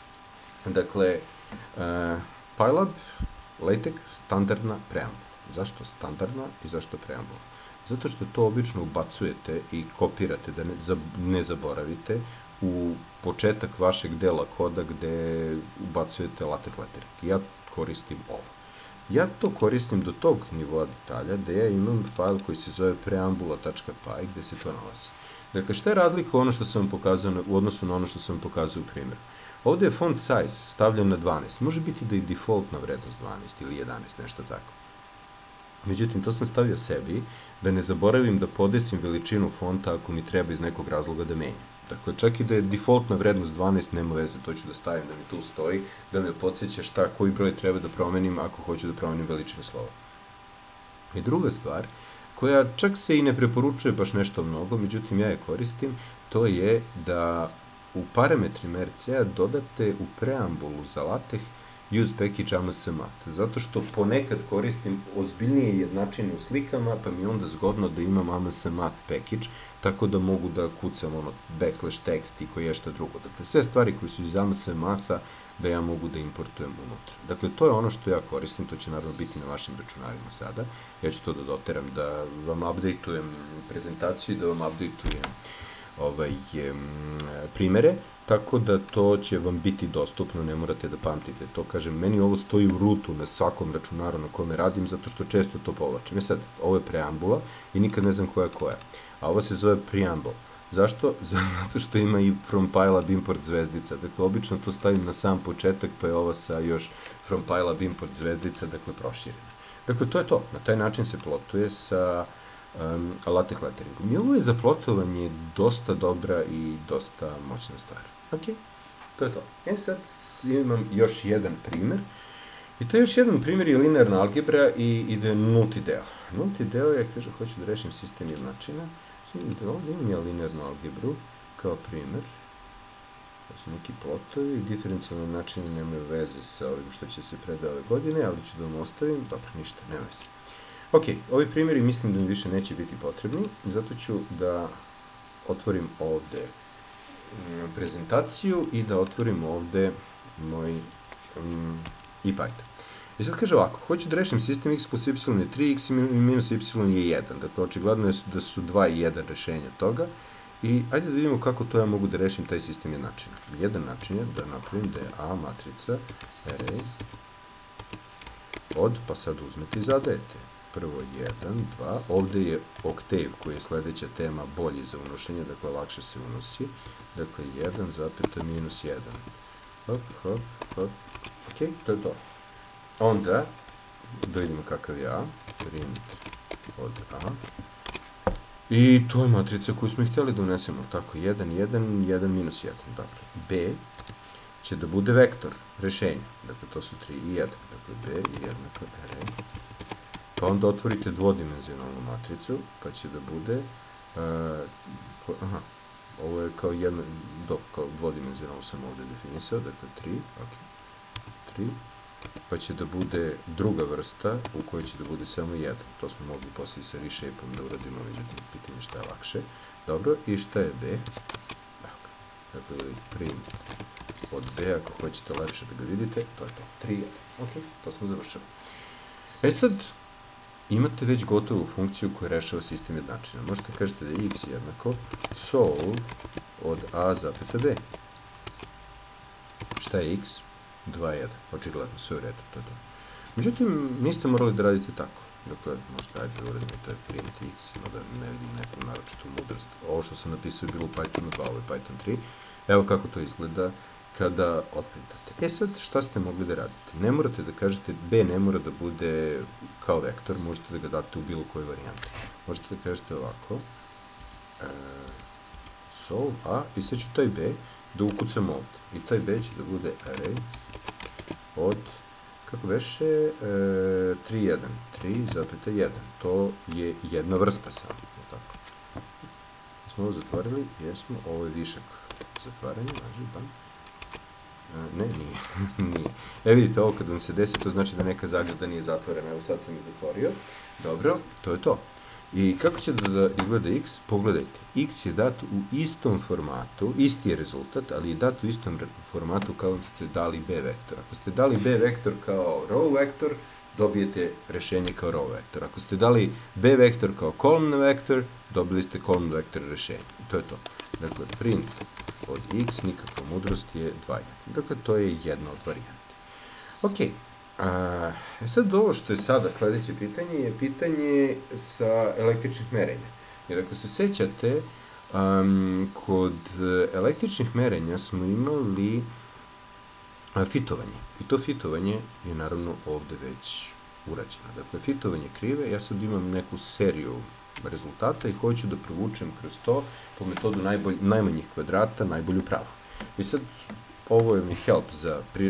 [SPEAKER 1] Dakle, uh, Pylab, LaTeX, standardna preambula. Zašto standardna i zašto preambula? Zato što to obično ubacujete i kopirate, da ne, ne zaboravite, u početak vašeg dela koda gde ubacujete LaTeX lettering. Ja koristim ovo. Ja to koristim do tog nivoa detalja, da ja imam fajl koji se zove preambula.py gde se to nalazi. Dakle, šta je razlika ono što sam vam pokazao u odnosu na ono što sam vam pokazao u primjeru? Ovde je font size stavljen na dvanaest. Može biti da je defaultna vrednost dvanaest ili jedanaest, nešto tako. Međutim, to sam stavio sebi, da ne zaboravim da podesim veličinu fonta ako mi treba iz nekog razloga da menjam. Dakle, čak i da je defaultna vrednost dvanaest, nema veze, to ću da stavim da mi tu stoji, da me podsjeća šta, koji broj treba da promenim ako hoću da promenim veličinu slova. I druga stvar, koja čak se i ne preporučuje baš nešto mnogo, međutim ja je koristim, to je da u parametrima R C A dodate u preambulu za LaTeX use package amsmath, zato što ponekad koristim ozbiljnije jednačine u slikama, pa mi je onda zgodno da imam amsmath package, tako da mogu da kucam ono backslash text i koje je šta drugo. Dakle, sve stvari koje su iz amsmatha da ja mogu da importujem unutra. Dakle, to je ono što ja koristim, to će naravno biti na vašim računarima sada. Ja ću to da doteram, da vam updateujem prezentaciju i da vam updateujem ovaj, primere, tako da to će vam biti dostupno, ne morate da pamtite to. Kažem, meni ovo stoji u rutu na svakom računaru na kome radim, zato što često to povlačim. E sad, ovo je preambula i nikad ne znam koja je koja. A ovo se zove preamble. Zašto? Zato što ima i from Pylab import zvezdica. Dakle, obično to stavim na sam početak, pa je ovo sa još from Pylab import zvezdica, dakle, proširena. Dakle, to je to. Na taj način se plotuje sa um, LaTeX letteringom. I ovo je za plotovanje dosta dobra i dosta moćna stvar. Ok, to je to. E sad imam još jedan primer. I to je još jedan primjer je linearna algebra i ide nulti deo. Nulti deo je, kaže, hoću da rešim sistem jednačina. Ovdje imam ja linearnu algebru kao primer. To su neki plotovi, diferencijalne načine nemaju veze sa ovim što će se preda ove godine, ali ću da vam ostavim. Dobro, ništa, nema veze. Ok, ovi primjeri mislim da mi više neće biti potrebni, zato ću da otvorim ovde prezentaciju i da otvorim ovde moj um, i Python. I sad kaže ovako, hoću da rešim sistem x plus y je tri, x minus y je jedan. Dakle, očigledno je da su dva i jedan rešenja toga. I ajde da vidimo kako to ja mogu da rešim taj sistem jednačina. Jedan način je da napravim da je A matrica array od, pa sad uzmete i zadajete. Prvo jedan, dva, ovde je Octave koji je sledeća tema bolji za unošenje, dakle lakše se unosi. Dakle, jedan zapeta minus jedan. Hop, hop, hop. Ok, to je to. Onda, da vidimo kakav je A, print od A. I to je matrica koju smo htjeli da unesemo, tako, jedan, jedan, jedan, minus jedan, dobro. B će da bude vektor rešenja, dakle, to su tri i jedan, dakle, B je jednako array. Pa onda otvorite dvodimenzionalnu matricu, pa će da bude, uh, aha, ovo je kao jedno, do, kao dvodimenzionalno sam ovde definisao, dakle, tri, ok, tri. Pa će da bude druga vrsta u kojoj će da bude samo jedan. To smo mogli poslije sa reshape-om da uradimo, međutim, pitanje šta je lakše. Dobro, i šta je B? Dakle, print od B, ako hoćete lepše da ga vidite, to je to. tri, jedan. Ok, to smo završili. E sad, imate već gotovu funkciju koja rešava sistem jednačina. Možete kažete da je x jednako solve od A zapeta B. Šta je x? dva, jedan. Očigledno, sve u redu, to je to. Međutim, niste morali da radite tako. Dakle, možete, ajde da uradimo taj print x, da ne vidim neku naročitu mudrost. Ovo što sam napisao je bilo u Pythonu dva, ovo je Python tri. Evo kako to izgleda kada otprintate. E sad, šta ste mogli da radite? Ne morate da kažete, B ne mora da bude kao vektor, možete da ga date u bilo kojoj varijanti. Možete da kažete ovako, e, solve A, i sad ću taj B da ukucam ovde. I taj B će da bude array od, kako beše, e, tri, jedan, tri zapeta jedan. To je jedna vrsta samo, tako. Smo ovo zatvorili, jesmo, ovo je višak zatvaranja, znači, ban. Ne, nije. nije. E vidite, ovo kad vam se desi, to znači da neka zagrada nije zatvorena. Evo sad sam je zatvorio. Dobro, to je to. I kako će da izgleda x? Pogledajte, x je dat u istom formatu, isti je rezultat, ali je dat u istom formatu kao ste dali b vektor. Ako ste dali b vektor kao row vektor, dobijete rešenje kao row vektor. Ako ste dali b vektor kao column vektor, dobili ste column vektor rešenje. I to je to. Dakle, print od x, nikakva mudrost, je dva. Dakle, to je jedna od varijanti. Ok. A, sad ovo što je sada sledeće pitanje je pitanje sa električnih merenja. Jer ako se sećate, um, kod električnih merenja smo imali a, fitovanje. I to fitovanje je naravno ovde već urađeno. Dakle, fitovanje krive, ja sad imam neku seriju rezultata i hoću da provučem kroz to po metodu najbolj, najmanjih kvadrata, najbolju pravu. I sad, ovo je mi help za pri, uh,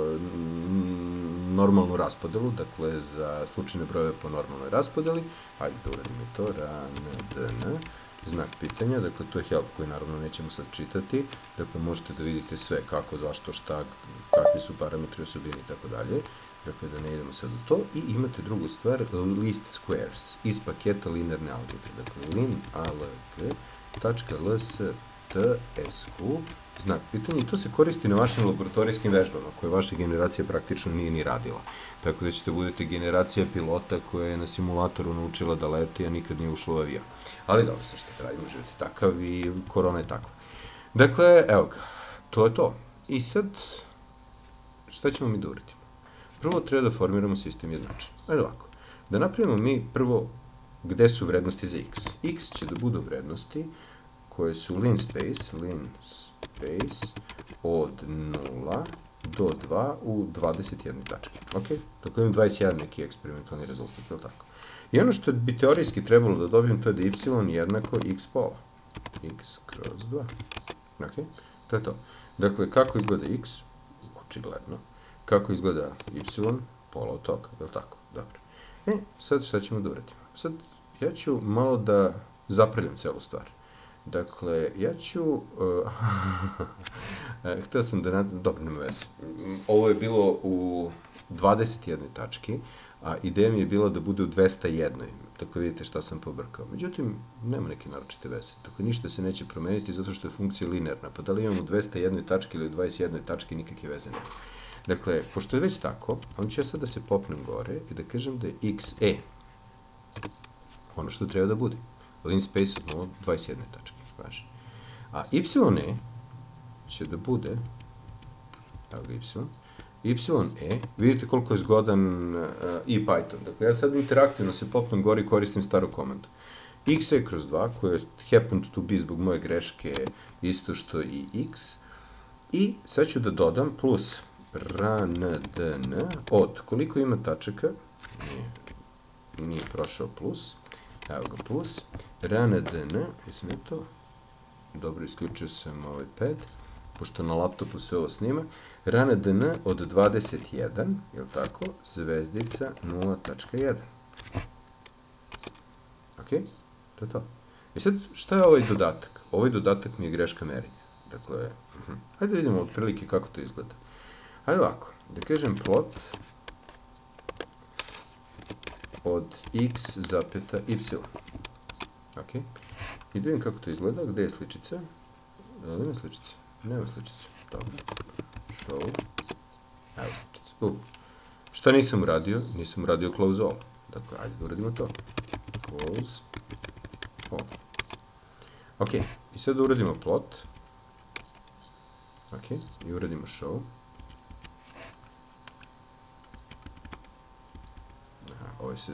[SPEAKER 1] normalnu raspodelu, dakle za slučajne brojeve po normalnoj raspodeli. Hajde da uradimo to, ran, dn, znak pitanja, dakle to je help koji naravno nećemo sad čitati, dakle možete da vidite sve kako, zašto, šta, kakvi su parametri, osobine i tako dalje. Dakle, da ne idemo sad u to. I imate drugu stvar, list squares, iz paketa linearne algebre. Dakle, lin alg, tačka ls, t, sq, znak pitanja. I to se koristi na vašim laboratorijskim vežbama, koje vaša generacija praktično nije ni radila. Tako da ćete budete generacija pilota koja je na simulatoru naučila da leti, a nikad nije ušla u avion. Ali dobro, sa što radimo, život je takav i korona je takva. Dakle, evo ga, to je to. I sad, šta ćemo mi da uradimo? Prvo treba da formiramo sistem jednačina. Ajde ovako, da napravimo mi prvo gde su vrednosti za x. X će da budu vrednosti koje su lin space, lin space od nula do dva u dvadeset jednoj tački. Ok? Tako imam dvadeset jedan neki eksperimentalni rezultat, je li tako? I ono što bi teorijski trebalo da dobijem, to je da y jednako x pola. X kroz dva. Ok? To je to. Dakle, kako izgleda x? Očigledno. Kako izgleda y? Pola od toga, je li tako? Dobro. E, sad šta ćemo da uradimo? Sad, ja ću malo da zaprljam celu stvar. Dakle, ja ću... Uh, htio sam da... Dobro, nema veze. Ovo je bilo u dvadeset jednoj tački, a ideja mi je bila da bude u dvesta jednoj. Dakle, vidite šta sam pobrkao. Međutim, nema neke naročite veze. Dakle, ništa se neće promeniti zato što je funkcija linearna. Pa da li imamo u dvesta jednoj tački ili u dvadeset jednoj tački, nikakve veze nema. Dakle, pošto je već tako, onda ću ja sad da se popnem gore i da kažem da je xe ono što treba da bude. Lin space od nula do dvadeset jednoj tački. Važi. A ye će da bude, evo ga y, ye, vidite koliko je zgodan uh, i Python. Dakle, ja sad interaktivno se popnem gore i koristim staru komandu. Xe kroz dva, koja je happened to be zbog moje greške isto što i x, i sad ću da dodam plus ran dn od koliko ima tačaka, nije, nije prošao plus, evo ga plus, ran dn, mislim je to, dobro, isključio sam ovaj pad, pošto na laptopu se ovo snima, ran dn od dvadeset jedan, je li tako, zvezdica nula tačka jedan. Ok, to je to. I sad, šta je ovaj dodatak? Ovaj dodatak mi je greška merenja. Dakle, uh-huh. Hajde da vidimo otprilike kako to izgleda. Hajde ovako, da kažem plot od x zapeta y. Ok. I da vidim kako to izgleda. Gde je sličica? Da li ima sličica? Nema sličice. Dobro. Show. Evo sličica. Uh. Šta nisam uradio? Nisam uradio close all. Dakle, ajde da uradimo to. Close all. Ok. I sad da uradimo plot. Ok. I uradimo show. Aha, ovo se...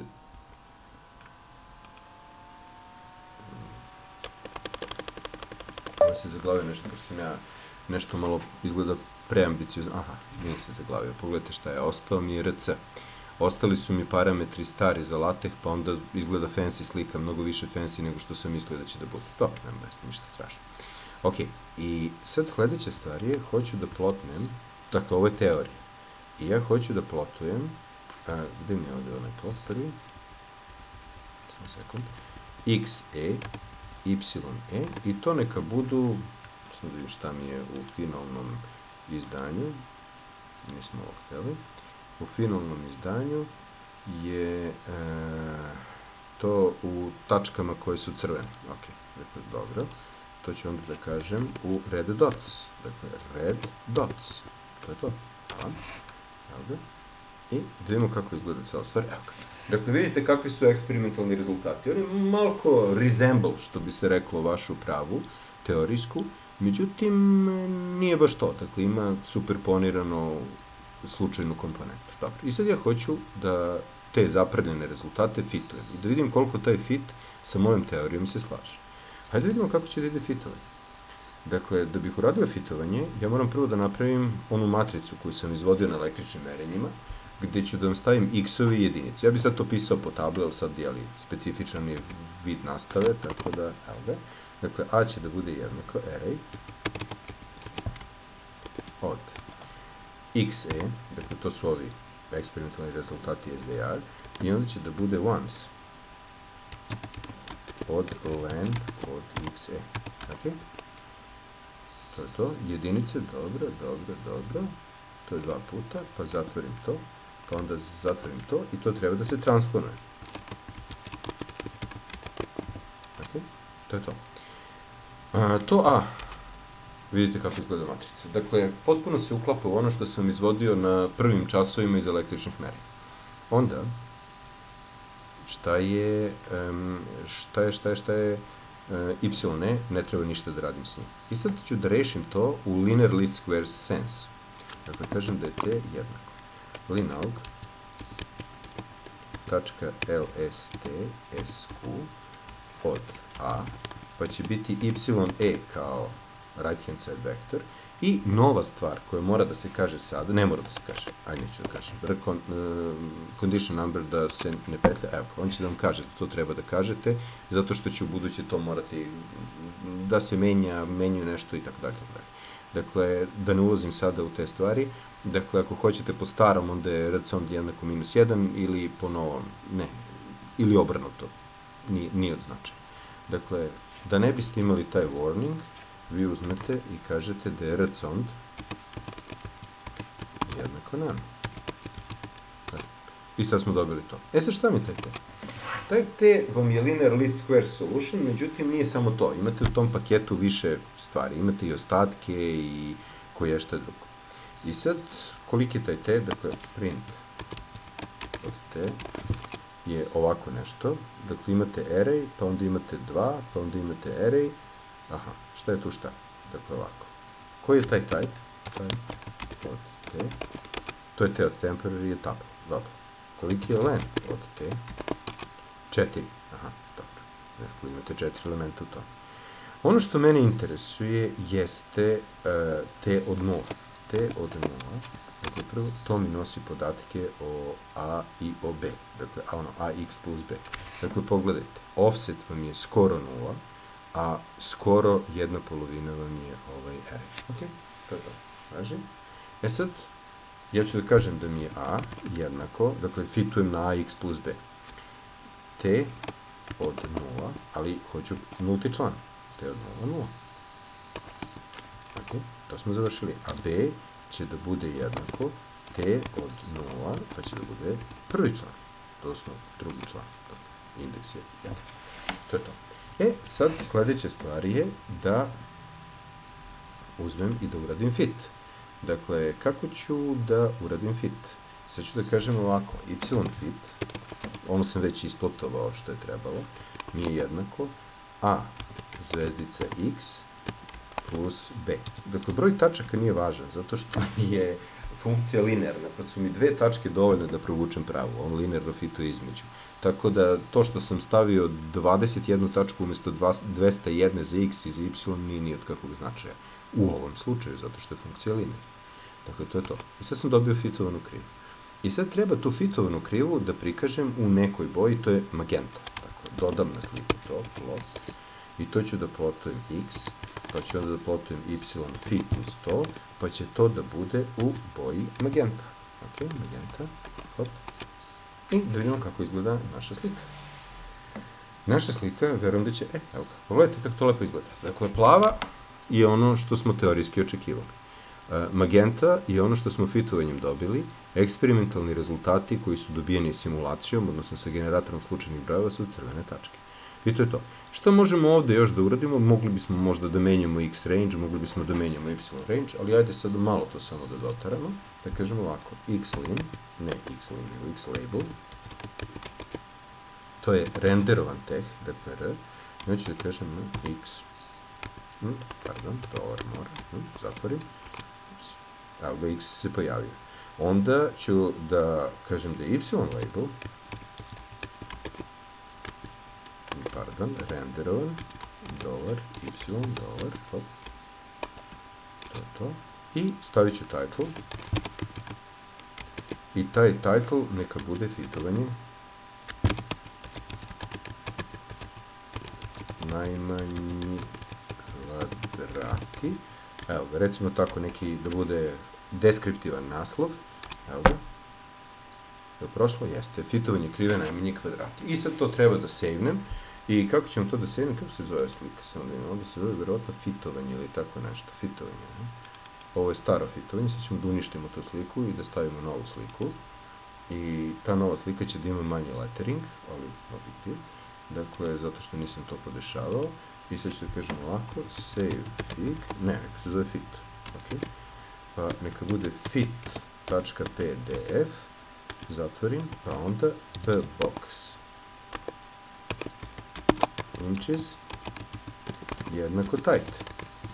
[SPEAKER 1] Ovo se zaglavio nešto, pošto sam ja nešto malo izgleda preambiciozno. Aha, nije se zaglavio. Pogledajte šta je. Ostao mi je rc. Ostali su mi parametri stari za LaTeX, pa onda izgleda fancy slika, mnogo više fancy nego što sam mislio da će da bude. To, nema jeste ništa strašno. Ok, i sad sledeća stvar je, hoću da plotnem, dakle, ovo je teorija, i ja hoću da plotujem, a, gde mi je ovdje onaj plot prvi? Samo sekund. Xe, ye, i to neka budu, samo da vidim šta mi je u finalnom izdanju, nismo ovo htjeli, u finalnom izdanju je e, to u tačkama koje su crvene. Ok, dakle, dobro. To ću onda da kažem u red dots. Dakle, red dots. To je to. Hvala. Evo ga. I da vidimo kako izgleda cijela stvar. Evo ga. Dakle, vidite kakvi su eksperimentalni rezultati. Oni malko resemble, što bi se reklo, vašu pravu, teorijsku, međutim, nije baš to. Dakle, ima superponirano slučajnu komponentu. Dobro. I sad ja hoću da te zapredljene rezultate fitujem i da vidim koliko taj fit sa mojom teorijom se slaže. Hajde da vidimo kako će da ide fitovanje. Dakle, da bih uradio fitovanje, ja moram prvo da napravim onu matricu koju sam izvodio na električnim merenjima, gde ću da vam stavim x-ovi i jedinice. Ja bih sad to pisao po tabli, ali sad je specifičan je vid nastave, tako da, evo ga. Dakle, a će da bude jednako array od xe, dakle, to su ovi eksperimentalni rezultati S V R, i onda će da bude once od len od xe. Ok? To je to. Jedinice, dobro, dobro, dobro. To je dva puta, pa zatvorim to, pa onda zatvorim to i to treba da se transponuje. Ok? To je to. A, to A. Vidite kako izgleda matrica. Dakle, potpuno se uklapa u ono što sam izvodio na prvim časovima iz električnih merenja. Onda, šta je, um, šta je, šta je, šta je uh, y ne, ne treba ništa da radim s njim. I sad ću da rešim to u linear least squares sense. Dakle, kažem da je t jednako. Linalg tačka lst sq od a, pa će biti ye kao right hand side vector, i nova stvar koja mora da se kaže sada, ne mora da se kaže, ajde neću da kažem, Recon, uh, condition number da se ne petlja, evo, on će da vam kaže da to treba da kažete, zato što će u buduće to morati da se menja, menju nešto i tako dalje. Dakle, da ne ulazim sada u te stvari, dakle, ako hoćete po starom, onda je racond jednako minus jedan, ili po novom, ne, ili obrnuto, nije, nije od značaja. Dakle, da ne biste imali taj warning, vi uzmete i kažete da je racond jednako nano. I sad smo dobili to. E sad šta mi taj t? Taj t vam je linear least square solution, međutim nije samo to. Imate u tom paketu više stvari. Imate i ostatke i koje šta drugo. I sad, koliki je taj t? Dakle, print od t je ovako nešto. Dakle, imate array, pa onda imate dva, pa onda imate array. Aha, šta je tu šta? Dakle, ovako. Koji je taj type? Type od t. To je t od temporary je tuple. Dobro. Koliki je len od t? četiri. Aha, dobro. Dakle, imate četiri elementa u to. Ono što mene interesuje jeste uh, t od nula. T od nula. Dakle, prvo, to mi nosi podatke o a i o b. Dakle, a ono, ax plus b. Dakle, pogledajte. Offset vam je skoro nula, a skoro jedna polovina vam je ovaj array. Ok, to je to. Važi. E sad, ja ću da kažem da mi je a jednako, dakle, fitujem na ax plus b. T od nula, ali hoću nulti član. T od nula, nula. Ok, to smo završili. A b će da bude jednako t od nula, pa će da bude prvi član. Odnosno, drugi član. Indeks je jedan. To je to. E, sad sledeća stvar je da uzmem i da uradim fit. Dakle, kako ću da uradim fit? Sad ću da kažem ovako, y fit, ono sam već isplotovao što je trebalo, mi je jednako a zvezdica x plus b. Dakle, broj tačaka nije važan, zato što je funkcija linearna, pa su mi dve tačke dovoljne da provučem pravu, on linearno fituje između. Tako da, to što sam stavio dvadeset jednu tačku umjesto dvesta jedan za x i za y nije ni od kakvog značaja. U ovom slučaju, zato što je funkcija linearna. Dakle, to je to. I sad sam dobio fitovanu krivu. I sad treba tu fitovanu krivu da prikažem u nekoj boji, to je magenta. Dakle, dodam na sliku to, plot, i to ću da plotujem x, pa ću onda da plotujem y fit uz to, pa će to da bude u boji magenta. Ok, magenta, hop. I da vidimo kako izgleda naša slika. Naša slika, verujem da će, e, evo ga, pogledajte kako to lepo izgleda. Dakle, plava je ono što smo teorijski očekivali. Magenta je ono što smo fitovanjem dobili, eksperimentalni rezultati koji su dobijeni simulacijom, odnosno sa generatorom slučajnih brojeva, su crvene tačke. I to je to. Što možemo ovde još da uradimo? Mogli bismo možda da menjamo x range, mogli bismo da menjamo y range, ali ajde sad malo to samo da dotaramo. Da kažemo ovako, xlim, ne xlim, nego xlabel, to je renderovan teh, dakle r, i hoću da kažem x, pardon, dolar mora, zatvorim, evo ga, x se pojavio. Onda ću da kažem da je y label, pardon, renderovan, dolar, y, dolar, hop, to je to, i stavit ću title, i taj title neka bude fitovanje najmanji kvadrati, evo ga, recimo tako neki, da bude deskriptivan naslov, evo ga, je prošlo? Jeste, fitovanje krive najmanji kvadrati. I sad to treba da savenem, i kako ćemo to da savenem, kako se zove slika, samo da imamo, ovdje se zove verovatno fitovanje ili tako nešto, fitovanje, ne? Ovo je staro fitovanje, sad ćemo da uništimo tu sliku i da stavimo novu sliku, i ta nova slika će da ima manji lettering, ali no big deal, dakle, zato što nisam to podešavao, i sad ću da kažem ovako, save fig, ne, neka se zove fit, ok, pa neka bude fit.pdf, zatvorim, pa onda bbox inches jednako tight.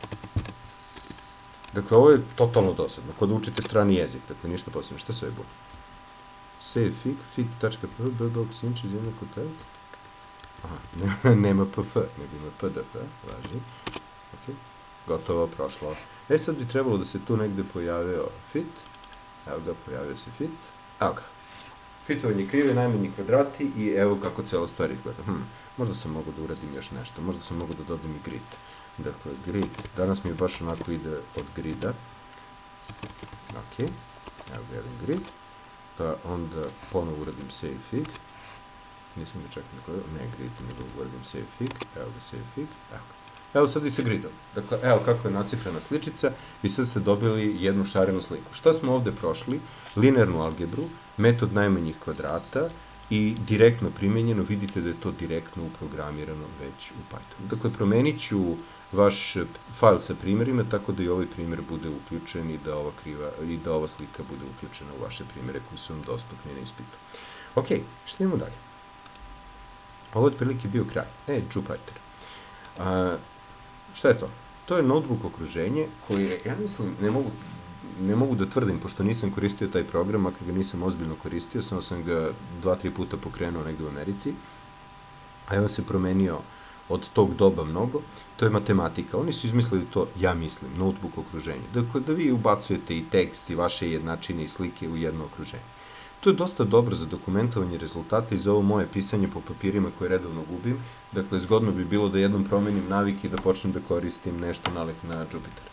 [SPEAKER 1] Dakle, ovo je totalno dosadno, kod učite strani jezik, dakle, ništa posebno, šta se je bude? Save fig, fit.pdf inches jednako tight. Aha, nema pf, nego ima pdf, važi. Ok, gotovo, prošlo. E, sad bi trebalo da se tu negde pojavio fit, evo ga, pojavio se fit, evo ga. Fitovanje krive, najmanji kvadrati i evo kako cijela stvar izgleda. Hm, možda sam mogu da uradim još nešto, možda sam mogu da dodam i grid. Dakle, grid, danas mi baš onako ide od grida. Ok, evo ga jedan grid, pa onda ponovo uradim save fig. Nisam ga čak neko, ne grid, nego uradim save fig, evo ga save fig, evo ga. Evo sad i sa gridom. Dakle, evo kako je nacifrena sličica i sad ste dobili jednu šarenu sliku. Šta smo ovde prošli? Linearnu algebru, metod najmanjih kvadrata i direktno primenjeno, vidite da je to direktno uprogramirano već u Pythonu. Dakle, promenit ću vaš fajl sa primjerima tako da i ovaj primjer bude uključen i da ova, kriva, i da ova slika bude uključena u vaše primjere koji su vam dostupni na ispitu. Ok, šta imamo dalje? Ovo je otprilike bio kraj. E, Jupyter. A, šta je to? To je notebook okruženje koje, ja mislim, ne mogu, ne mogu da tvrdim, pošto nisam koristio taj program, a kad ga nisam ozbiljno koristio, samo sam ga dva, tri puta pokrenuo negde u Americi, a evo se promenio od tog doba mnogo, to je matematika. Oni su izmislili to, ja mislim, notebook okruženje. Dakle, da vi ubacujete i tekst i vaše jednačine i slike u jedno okruženje. To je dosta dobro za dokumentovanje rezultata i za ovo moje pisanje po papirima koje redovno gubim. Dakle, zgodno bi bilo da jednom promenim navike i da počnem da koristim nešto nalik na Jupyter.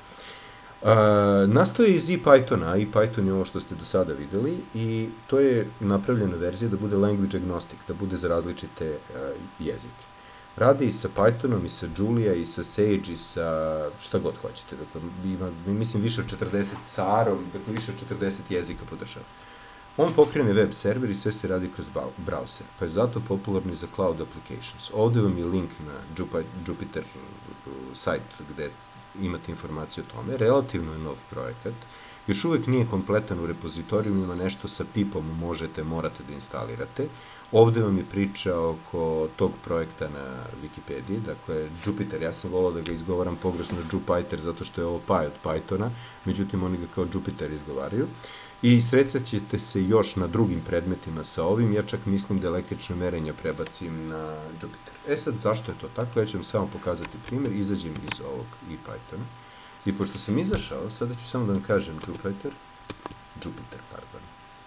[SPEAKER 1] Uh, nastoje iz IPythona, IPython je ovo što ste do sada videli i to je napravljena verzija da bude language agnostic, da bude za različite uh, jezike. Radi i sa Pythonom, i sa Julia, i sa Sage, i sa šta god hoćete. Dakle, ima, mislim, više od četrdeset sa Arom, dakle, više od četrdeset jezika podržava. On pokrene web server i sve se radi kroz browser, pa je zato popularni za cloud applications. Ovde vam je link na Jupyter sajt gde imate informacije o tome. Relativno je nov projekat. Još uvek nije kompletan u repozitoriju, ima nešto sa pipom možete, morate da instalirate. Ovde vam je priča oko tog projekta na Wikipediji, dakle Jupyter, ja sam volao da ga izgovaram pogrešno Jupyter zato što je ovo paj od Pythona, međutim oni ga kao Jupyter izgovaraju. I srećat ćete se još na drugim predmetima sa ovim, ja čak mislim da električno merenja prebacim na Jupyter. E sad, zašto je to tako? Ja ću vam samo pokazati primjer, izađem iz ovog IPythona. I pošto sam izašao, sada ću samo da vam kažem Jupyter, Jupyter, pardon.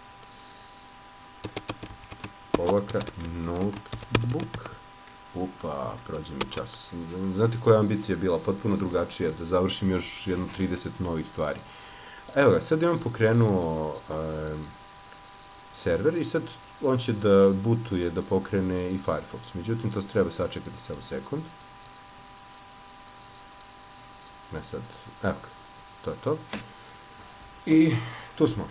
[SPEAKER 1] Ovaka, notebook, upa, prođe mi čas. Znate koja ambicija bila? Potpuno drugačija, da završim još jedno trideset novih stvari. Evo ga, sad imam pokrenuo uh, server i sad on će da bootuje, da pokrene i Firefox. Međutim, to treba sačekati samo sekund. Ne sad, evo ga, to je to. I tu smo.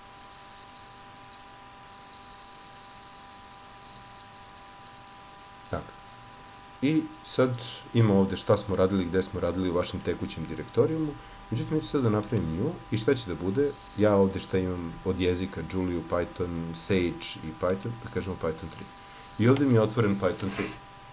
[SPEAKER 1] Tako. I sad ima ovde šta smo radili, gde smo radili u vašem tekućem direktorijumu. Međutim, ja ću sad da napravim nju i šta će da bude? Ja ovde šta imam od jezika, Julia, Python, Sage i Python, da kažemo Python tri. I ovde mi je otvoren Python tri.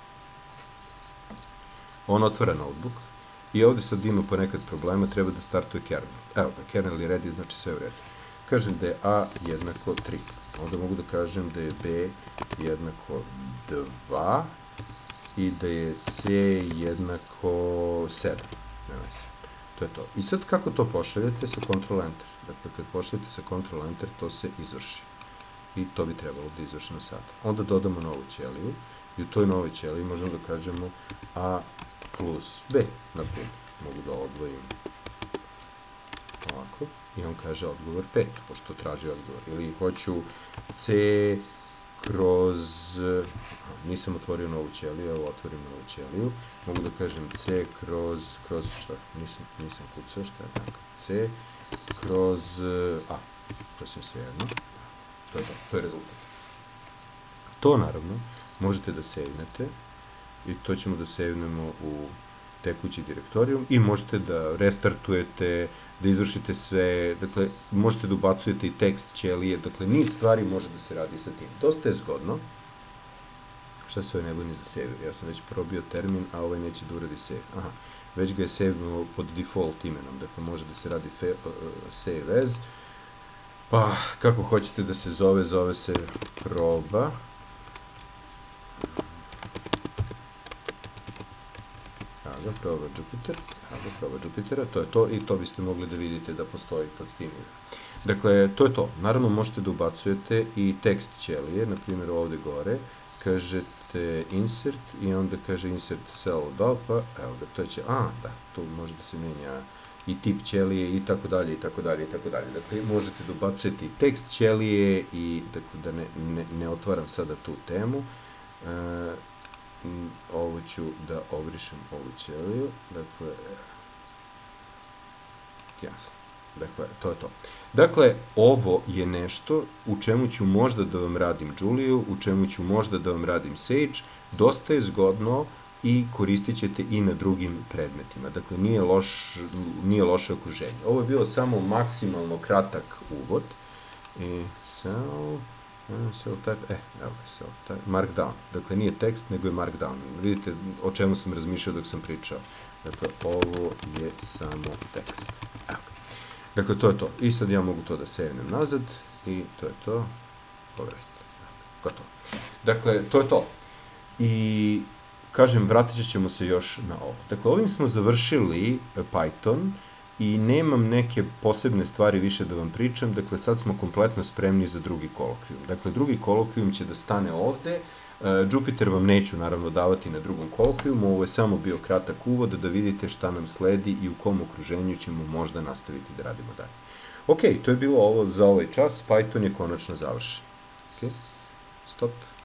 [SPEAKER 1] On otvara notebook i ovde sad ima ponekad problema, treba da startuje kernel. Evo ga, kernel je ready, znači sve je u redu. Kažem da je a jednako tri. Onda mogu da kažem da je b jednako dva i da je c jednako sedam. Nema se. To je to. I sad kako to pošaljete sa Ctrl Enter? Dakle, kad pošaljete sa Ctrl Enter, to se izvrši. I to bi trebalo da izvršeno sada. Onda dodamo novu ćeliju i u toj novoj ćeliji možemo da kažemo a plus b, naprimjer. Mogu da odvojim ovako i on kaže odgovor pet, pošto traži odgovor. Ili hoću c kroz, nisam otvorio novu ćeliju, evo otvorim novu ćeliju, mogu da kažem c kroz, kroz šta, nisam, nisam kucao, šta je tako, c kroz a, to se sve jedno, to je to, to je rezultat. To naravno možete da savenete i to ćemo da savenemo u tekući direktorijum i možete da restartujete, da izvršite sve, dakle, možete da ubacujete i tekst ćelije, dakle, niz stvari može da se radi sa tim. Dosta je zgodno. Šta se ovaj ne bojni za save? Ja sam već probio termin, a ovaj neće da uradi save. Aha, već ga je savenuo pod default imenom, dakle, može da se radi save as. Pa, kako hoćete da se zove, zove se proba. Evo ga, proba Jupiter, evo ga, proba Jupitera, to je to i to biste mogli da vidite da postoji pod tim imenom. Dakle, to je to. Naravno, možete da ubacujete i tekst ćelije, na primjer ovde gore, kažete insert i onda kaže insert cell dot, pa evo ga, to će, a, da, tu može da se menja i tip ćelije i tako dalje i tako dalje i tako dalje. Dakle, možete da ubacujete i tekst ćelije i, dakle, da ne, ne, ne otvaram sada tu temu. E, ovo ću da obrišem ovu ćeliju, dakle, jasno, dakle, to je to. Dakle, ovo je nešto u čemu ću možda da vam radim Juliju, u čemu ću možda da vam radim Sage, dosta je zgodno i koristit ćete i na drugim predmetima, dakle, nije, loš, nije loše okruženje. Ovo je bilo samo maksimalno kratak uvod i samo... Self-type, e, evo ga, self-type, markdown, dakle nije tekst, nego je markdown. Vidite o čemu sam razmišljao dok sam pričao. Dakle, ovo je samo tekst. Evo ga. Dakle, to je to. I sad ja mogu to da savenem nazad i to je to. Pogledajte. Gotovo. Dakle, to je to. I, kažem, vratit ćemo se još na ovo. Dakle, ovim smo završili Python i nemam neke posebne stvari više da vam pričam, dakle sad smo kompletno spremni za drugi kolokvijum. Dakle, drugi kolokvijum će da stane ovde, Jupiter vam neću naravno davati na drugom kolokvijumu, ovo je samo bio kratak uvod da vidite šta nam sledi i u kom okruženju ćemo možda nastaviti da radimo dalje. Ok, to je bilo ovo za ovaj čas, Python je konačno završen. Ok, stop.